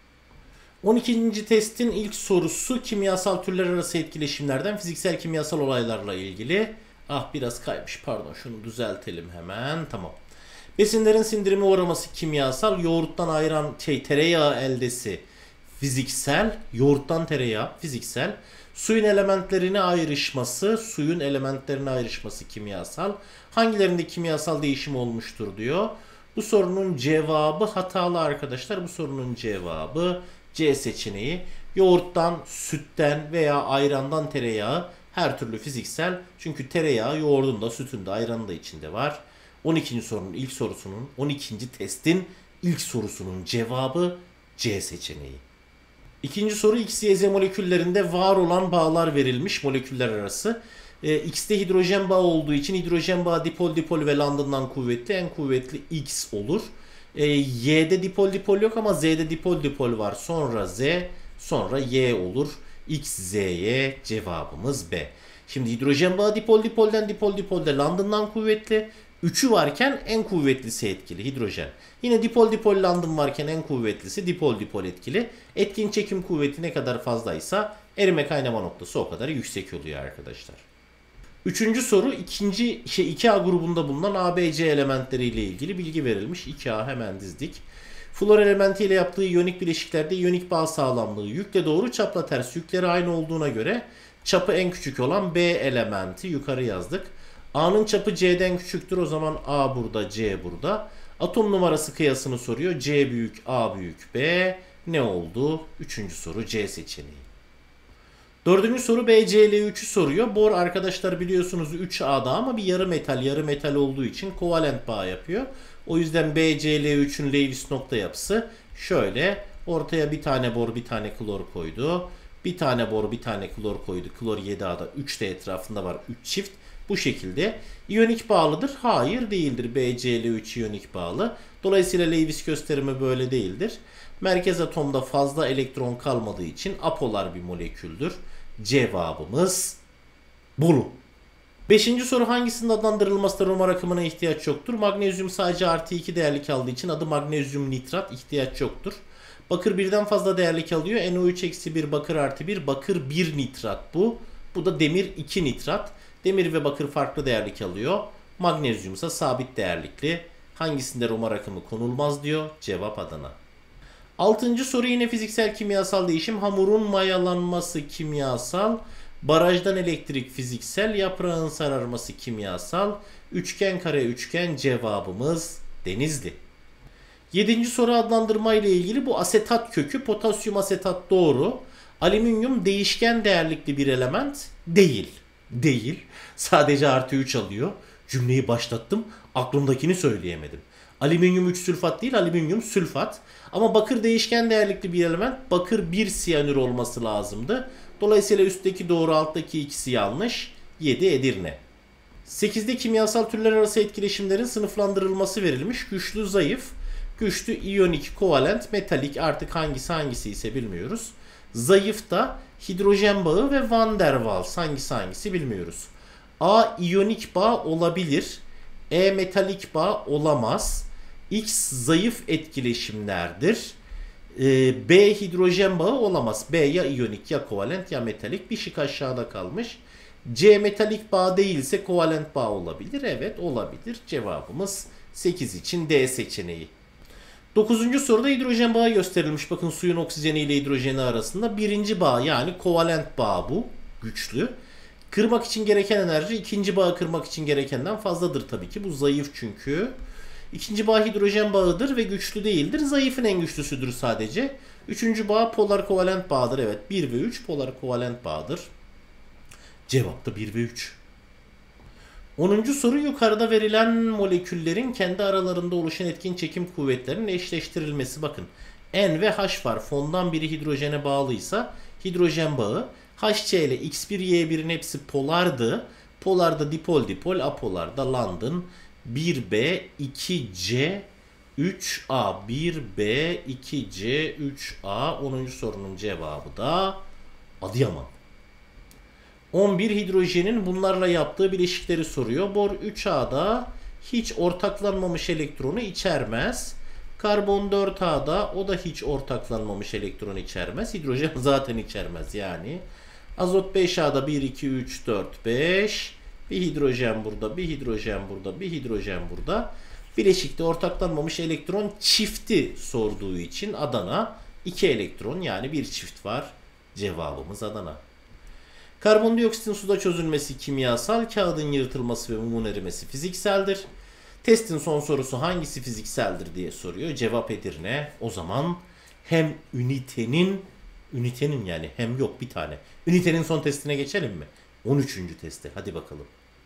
on ikinci testin ilk sorusu kimyasal türler arası etkileşimlerden fiziksel kimyasal olaylarla ilgili. Ah biraz kaymış, pardon, şunu düzeltelim hemen. Tamam. Besinlerin sindirime uğraması kimyasal, yoğurttan ayıran şey tereyağı eldesi fiziksel, yoğurttan tereyağı fiziksel, suyun elementlerine ayrışması, suyun elementlerine ayrışması kimyasal. Hangilerinde kimyasal değişim olmuştur diyor. Bu sorunun cevabı hatalı arkadaşlar. Bu sorunun cevabı C seçeneği. Yoğurttan, sütten veya ayrandan tereyağı her türlü fiziksel. Çünkü tereyağı yoğurdun da, sütün de, ayranın da içinde var. on ikinci sorunun ilk sorusunun, on ikinci testin ilk sorusunun cevabı C seçeneği. İkinci soru X, Y, Z moleküllerinde var olan bağlar verilmiş moleküller arası. E, X'te hidrojen bağı olduğu için hidrojen bağı dipol dipol ve London'dan kuvvetli. En kuvvetli X olur. E, Y'de dipol dipol yok ama Z'de dipol dipol var. Sonra Z, sonra Y olur. X, Z, Y, cevabımız B. Şimdi hidrojen bağı dipol dipolden, dipol dipolde London'dan kuvvetli. üçü varken en kuvvetlisi etkili hidrojen. Yine dipol dipol London varken en kuvvetlisi dipol dipol etkili. Etkin çekim kuvveti ne kadar fazlaysa erime kaynama noktası o kadar yüksek oluyor arkadaşlar. Üçüncü soru ikinci şey iki A grubunda bulunan A, B, C elementleri ile ilgili bilgi verilmiş. iki A hemen dizdik. Flor elementi ile yaptığı iyonik bileşiklerde iyonik bağ sağlamlığı yükle doğru, çapla ters. Yükleri aynı olduğuna göre çapı en küçük olan B elementi yukarı yazdık. A'nın çapı C'den küçüktür. O zaman A burada, C burada. Atom numarası kıyasını soruyor. C büyük, A büyük, B. Ne oldu? Üçüncü soru C seçeneği. Dördüncü soru B C L üç'ü soruyor. Bor arkadaşlar biliyorsunuz üç A'da ama bir yarı metal. Yarı metal olduğu için kovalent bağ yapıyor. O yüzden B C L üçün Lewis nokta yapısı şöyle. Ortaya bir tane bor, bir tane klor koydu. Bir tane bor, bir tane klor koydu. Klor yedi A'da, üç de etrafında var. üç çift. Bu şekilde. İyonik bağlıdır. Hayır değildir. B C L üç iyonik bağlı. Dolayısıyla Lewis gösterimi böyle değildir. Merkez atomda fazla elektron kalmadığı için apolar bir moleküldür. Cevabımız Bolu. Beşinci soru hangisinin adlandırılmasında Römer akımına ihtiyaç yoktur? Magnezyum sadece artı iki değerlik aldığı için adı magnezyum nitrat, ihtiyaç yoktur. Bakır birden fazla değerlik alıyor. N O üç eksi bir bakır artı bir. Bakır bir nitrat bu. Bu da demir iki nitrat. Demir ve bakır farklı değerlik alıyor. Magnezyum ise sabit değerlikli. Hangisinde Römer akımı konulmaz diyor. Cevap Adana. Altıncı soru yine fiziksel kimyasal değişim. Hamurun mayalanması kimyasal. Barajdan elektrik fiziksel. Yaprağın sararması kimyasal. Üçgen kare üçgen, cevabımız Denizli. Yedinci soru adlandırma ile ilgili. Bu asetat kökü. Potasyum asetat doğru. Alüminyum değişken değerlikli bir element değil. Değil. Sadece artı üç alıyor. Cümleyi başlattım. Aklımdakini söyleyemedim. Alüminyum üç sülfat değil, alüminyum sülfat. Ama bakır değişken değerlikli bir element. Bakır bir siyanür olması lazımdı. Dolayısıyla üstteki doğru, alttaki ikisi yanlış. yedi Edirne. sekizde kimyasal türler arası etkileşimlerin sınıflandırılması verilmiş. Güçlü, zayıf. Güçlü, iyonik, kovalent, metalik, artık hangisi hangisi ise bilmiyoruz. Zayıf da hidrojen bağı ve Van der Waals, hangisi hangisi bilmiyoruz. A iyonik bağ olabilir. E metalik bağ olamaz. X zayıf etkileşimlerdir. Ee, B hidrojen bağı olamaz. B ya iyonik ya kovalent ya metalik. Bir şık aşağıda kalmış. C metalik bağ değilse kovalent bağ olabilir. Evet olabilir. Cevabımız sekiz için D seçeneği. Dokuzuncu soruda hidrojen bağı gösterilmiş. Bakın suyun oksijeni ile hidrojeni arasında. Birinci bağ yani kovalent bağ bu. Güçlü. Kırmak için gereken enerji ikinci bağı kırmak için gerekenden fazladır tabii ki. Bu zayıf çünkü. İkinci bağ hidrojen bağıdır ve güçlü değildir. Zayıfın en güçlüsüdür sadece. Üçüncü bağ polar kovalent bağıdır. Evet bir ve üç polar kovalent bağıdır. Cevap da bir ve üç. onuncu soru yukarıda verilen moleküllerin kendi aralarında oluşan etkin çekim kuvvetlerinin eşleştirilmesi. Bakın N ve H var. Fondan biri hidrojene bağlıysa hidrojen bağı. H C ile X bir Y bir'in hepsi polardı. Polarda dipol dipol, apolarda London. bir B, iki C, üç A. bir B, iki C, üç A. onuncu sorunun cevabı da Adıyaman. on bir hidrojenin bunlarla yaptığı bileşikleri soruyor. Bor üç A'da hiç ortaklanmamış elektronu içermez. Karbon dört A'da o da hiç ortaklanmamış elektron içermez. Hidrojen zaten içermez yani. Azot beş A'da bir, iki, üç, dört, beş. Bir hidrojen burada, bir hidrojen burada, bir hidrojen burada. Bileşikte ortaklanmamış elektron çifti sorduğu için Adana iki elektron yani bir çift var. Cevabımız Adana. Karbondioksitin suda çözülmesi kimyasal, kağıdın yırtılması ve mumun erimesi fizikseldir. Testin son sorusu hangisi fizikseldir diye soruyor. Cevap Edirne. O zaman hem ünitenin, ünitenin yani hem yok bir tane. Ünitenin son testine geçelim mi? on üçüncü testi. Hadi bakalım.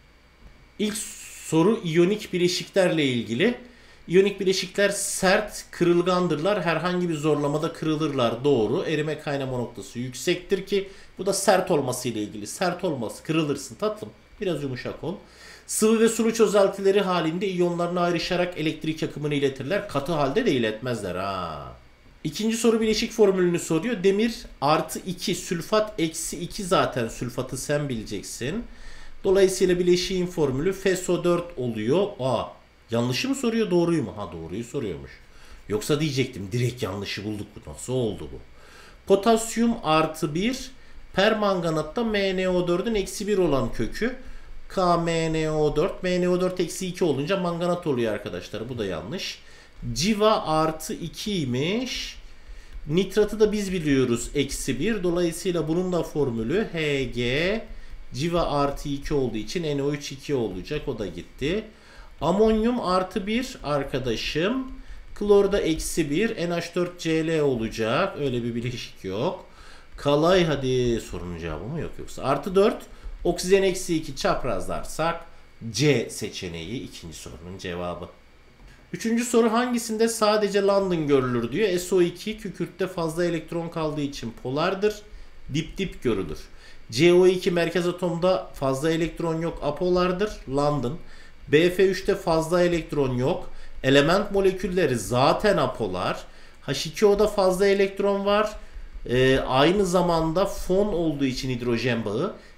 İlk soru iyonik bileşiklerle ilgili. İyonik bileşikler sert, kırılgandırlar. Herhangi bir zorlamada kırılırlar. Doğru. Erime kaynama noktası yüksektir ki bu da sert olması ile ilgili. Sert olması, kırılırsın tatlım. Biraz yumuşak ol. Sıvı ve sulu çözeltileri halinde iyonlarına ayrışarak elektrik akımını iletirler. Katı halde de iletmezler ha. İkinci soru bileşik formülünü soruyor. Demir artı iki, sülfat eksi iki, zaten sülfatı sen bileceksin. Dolayısıyla bileşiğin formülü F E S O dört oluyor. Aa, yanlışı mı soruyor, doğruyu mu? Ha, doğruyu soruyormuş. Yoksa diyecektim direkt yanlışı bulduk. Bu nasıl oldu bu? Potasyum artı bir, permanganatta M n O dördün eksi bir olan kökü. K M n O dört. M n O dört eksi iki olunca manganat oluyor arkadaşlar. Bu da yanlış. Civa artı ikiymiş. Nitratı da biz biliyoruz. Eksi bir. Dolayısıyla bunun da formülü H G. Civa artı iki olduğu için N O üç iki olacak. O da gitti. Amonyum artı bir arkadaşım. Klorda eksi bir. N H dört C L olacak. Öyle bir bileşik yok. Kalay, hadi sorunun cevabı mı yok yoksa? Artı dört. Oksijen eksi iki çaprazlarsak C seçeneği ikinci sorunun cevabı. Üçüncü soru hangisinde sadece London görülür diyor. S O iki kükürtte fazla elektron kaldığı için polardır. Dip dip görülür. C O iki merkez atomda fazla elektron yok, apolardır. London. B F üçte fazla elektron yok. Element molekülleri zaten apolar. H iki O'da fazla elektron var. Ee, aynı zamanda fon olduğu için hidrojen bağı.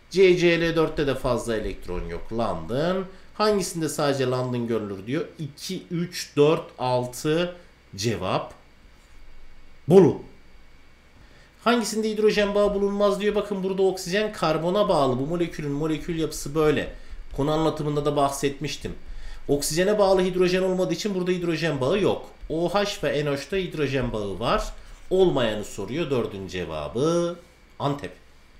C C L dörtte de fazla elektron yok. London. Hangisinde sadece London görülür diyor. iki, üç, dört, altı cevap Bolu. Hangisinde hidrojen bağı bulunmaz diyor. Bakın burada oksijen karbona bağlı. Bu molekülün molekül yapısı böyle. Konu anlatımında da bahsetmiştim. Oksijene bağlı hidrojen olmadığı için burada hidrojen bağı yok. OH ve NOH'ta hidrojen bağı var. Olmayanı soruyor. Dördüncü cevabı Antep.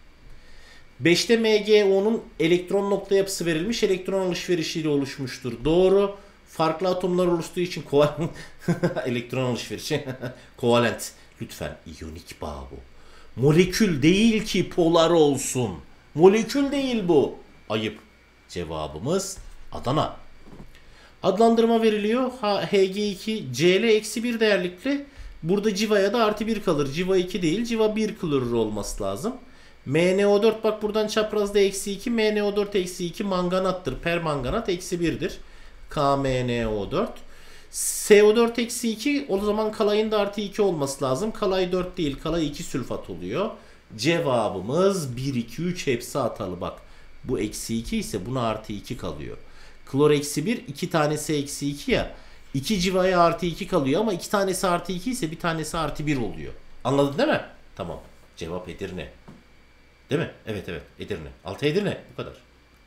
beşte M G O'nun elektron nokta yapısı verilmiş. Elektron alışverişiyle oluşmuştur. Doğru. Farklı atomlar oluştuğu için kovalent elektron alışverişi kovalent. Lütfen iyonik bağ bu. Molekül değil ki polar olsun. Molekül değil bu. Ayıp. Cevabımız Adana. Adlandırma veriliyor. H G iki Cl eksi bir değerlikli. Burada civaya da artı bir kalır. Civa iki değil. Civa bir klorür olması lazım. M N O dört bak buradan çaprazda eksi iki. M N O dört eksi iki manganattır. Permanganat eksi birdir. K M N O dört. S O dört eksi iki o zaman kalayın da artı iki olması lazım. Kalay dört değil. Kalay iki sülfat oluyor. Cevabımız bir, iki, üç hepsi hatalı bak. Bu eksi iki ise buna artı iki kalıyor. Klor eksi bir iki tanesi eksi iki ya. iki civaya artı iki kalıyor ama iki tanesi artı iki ise bir tanesi artı bir oluyor. Anladın değil mi? Tamam. Cevap Edirne. Değil mi? Evet evet Edirne. Altı Edirne. Bu kadar.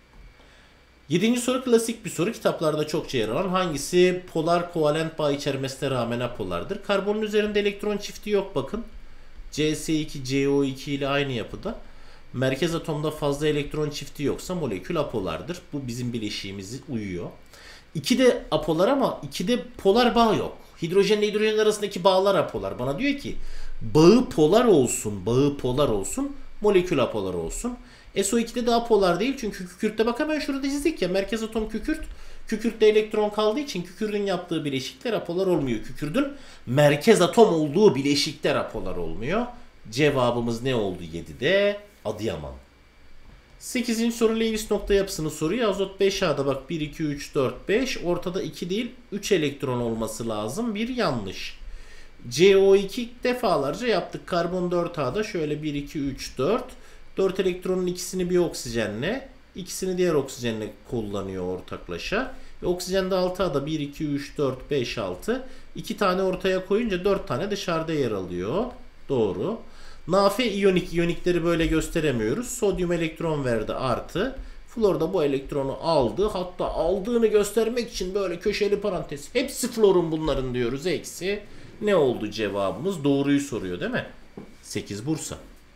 Yedinci soru klasik bir soru. Kitaplarda çokça yer alan hangisi polar kovalent bağ içermesine rağmen apolardır? Karbonun üzerinde elektron çifti yok bakın. C S iki C O iki ile aynı yapıda. Merkez atomda fazla elektron çifti yoksa molekül apolardır. Bu bizim bileşiğimize uyuyor. iki de apolar ama iki de polar bağ yok. Hidrojenle hidrojen arasındaki bağlar apolar. Bana diyor ki bağı polar olsun, bağı polar olsun, molekül apolar olsun. S O iki'de de apolar değil çünkü kükürtte bak hemen şurada çizdik ya merkez atom kükürt. Kükürtte elektron kaldığı için kükürdün yaptığı bileşikler apolar olmuyor. Kükürdün merkez atom olduğu bileşikler apolar olmuyor. Cevabımız ne oldu yedide? Adıyaman. sekizinci soru Lewis nokta yapısını soruyor. Azot beş A'da bak bir, iki, üç, dört, beş. Ortada iki değil üç elektron olması lazım. Bir yanlış. C O iki defalarca yaptık. Karbon dört A'da şöyle bir, iki, üç, dört. dört elektronun ikisini bir oksijenle, ikisini diğer oksijenle kullanıyor ortaklaşa. Ve oksijende altı A'da bir, iki, üç, dört, beş, altı. iki tane ortaya koyunca dört tane dışarıda yer alıyor. Doğru. Nafe iyonik. İyonikleri böyle gösteremiyoruz. Sodyum elektron verdi artı. Flor da bu elektronu aldı. Hatta aldığını göstermek için böyle köşeli parantez. Hepsi florun bunların diyoruz. Eksi. Ne oldu cevabımız? Doğruyu soruyor değil mi? sekiz Bursa.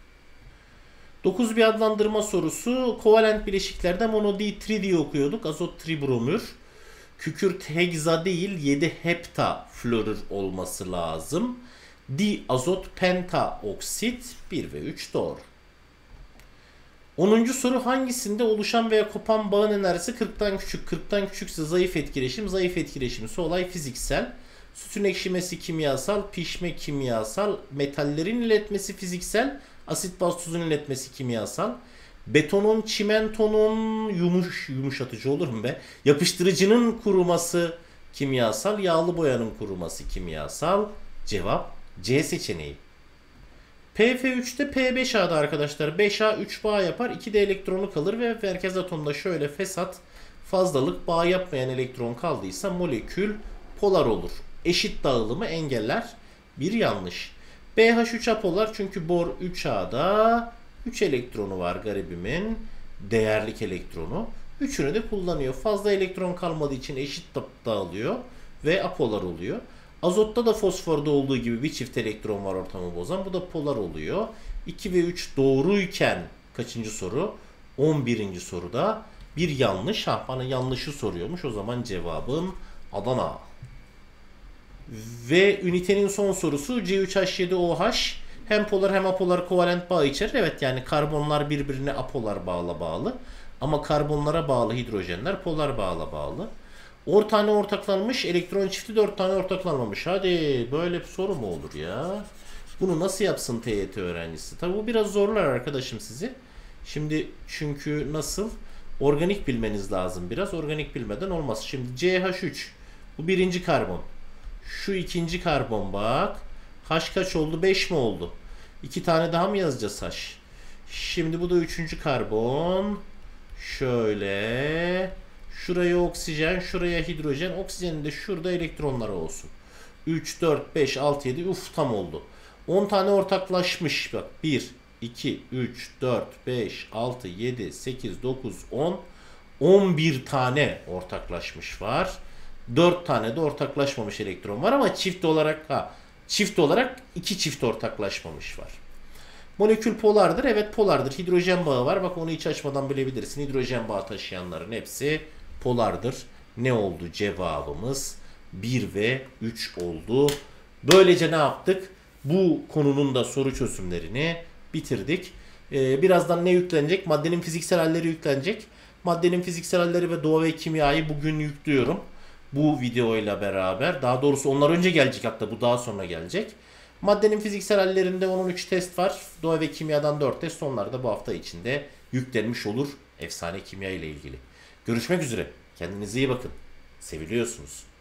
dokuz bir adlandırma sorusu. Kovalent bileşiklerde monodi-tri diye okuyorduk. Azot tribromür. Kükürt hegza değil yedi hepta florür olması lazım. Di azot pentaoksit bir ve üç doğru. onuncu soru hangisinde oluşan veya kopan bağın enerjisi kırktan küçük? kırktan küçükse zayıf etkileşim, zayıf etkileşimse olay fiziksel. Sütün ekşimesi kimyasal, pişme kimyasal, metallerin iletmesi fiziksel, asit baz tuzun iletmesi kimyasal. Betonun, çimentonun yumuş, yumuşatıcı olur mu be? Yapıştırıcının kuruması kimyasal, yağlı boyanın kuruması kimyasal. Cevap C seçeneği. P F üç'te P beş A'da arkadaşlar beş A üç bağ yapar. iki de elektronu kalır ve merkez atomda şöyle fesat fazlalık bağ yapmayan elektron kaldıysa molekül polar olur. Eşit dağılımı engeller. Bir yanlış. B H üç apolar çünkü bor üç A'da üç elektronu var garibimin. Değerlik elektronu. üçünü de kullanıyor. Fazla elektron kalmadığı için eşit dağılıyor ve apolar oluyor. Azotta da fosforda olduğu gibi bir çift elektron var ortamı bozan. Bu da polar oluyor. iki ve üç doğruyken kaçıncı soru? on birinci soruda bir yanlış. Ha, bana yanlışı soruyormuş. O zaman cevabım Adana. Ve ünitenin son sorusu C üç H yedi O H. Hem polar hem apolar kovalent bağ içerir. Evet yani karbonlar birbirine apolar bağla bağlı. Ama karbonlara bağlı hidrojenler polar bağla bağlı. on tane ortaklanmış, elektron çifti dört tane ortaklanmamış. Hadi böyle bir soru mu olur ya? Bunu nasıl yapsın T Y T öğrencisi? Tabi bu biraz zorlar arkadaşım sizi. Şimdi çünkü nasıl? Organik bilmeniz lazım biraz. Organik bilmeden olmaz. Şimdi C H üç. Bu birinci karbon. Şu ikinci karbon bak. H kaç oldu? beş mi oldu? iki tane daha mı yazacağız H? Şimdi bu da üçüncü karbon. Şöyle. Şuraya oksijen, şuraya hidrojen. Oksijenin de şurada elektronları olsun. üç, dört, beş, altı, yedi. Uf, tam oldu. on tane ortaklaşmış. Bak bir, iki, üç, dört, beş, altı, yedi, sekiz, dokuz, on. on bir tane ortaklaşmış var. dört tane de ortaklaşmamış elektron var ama çift olarak ha çift olarak iki çift ortaklaşmamış var. Molekül polardır. Evet, polardır. Hidrojen bağı var. Bak, onu hiç açmadan bilebilirsin. Hidrojen bağı taşıyanların hepsi polardır. Ne oldu cevabımız? bir ve üç oldu. Böylece ne yaptık? Bu konunun da soru çözümlerini bitirdik. Ee, birazdan ne yüklenecek? Maddenin fiziksel halleri yüklenecek. Maddenin fiziksel halleri ve doğa ve kimyayı bugün yüklüyorum. Bu videoyla beraber. Daha doğrusu onlar önce gelecek, hatta bu daha sonra gelecek. Maddenin fiziksel hallerinde on on üç test var. Doğa ve kimyadan dört test. Onlar da bu hafta içinde yüklenmiş olur. Efsane kimya ile ilgili. Görüşmek üzere. Kendinize iyi bakın. Seviliyorsunuz.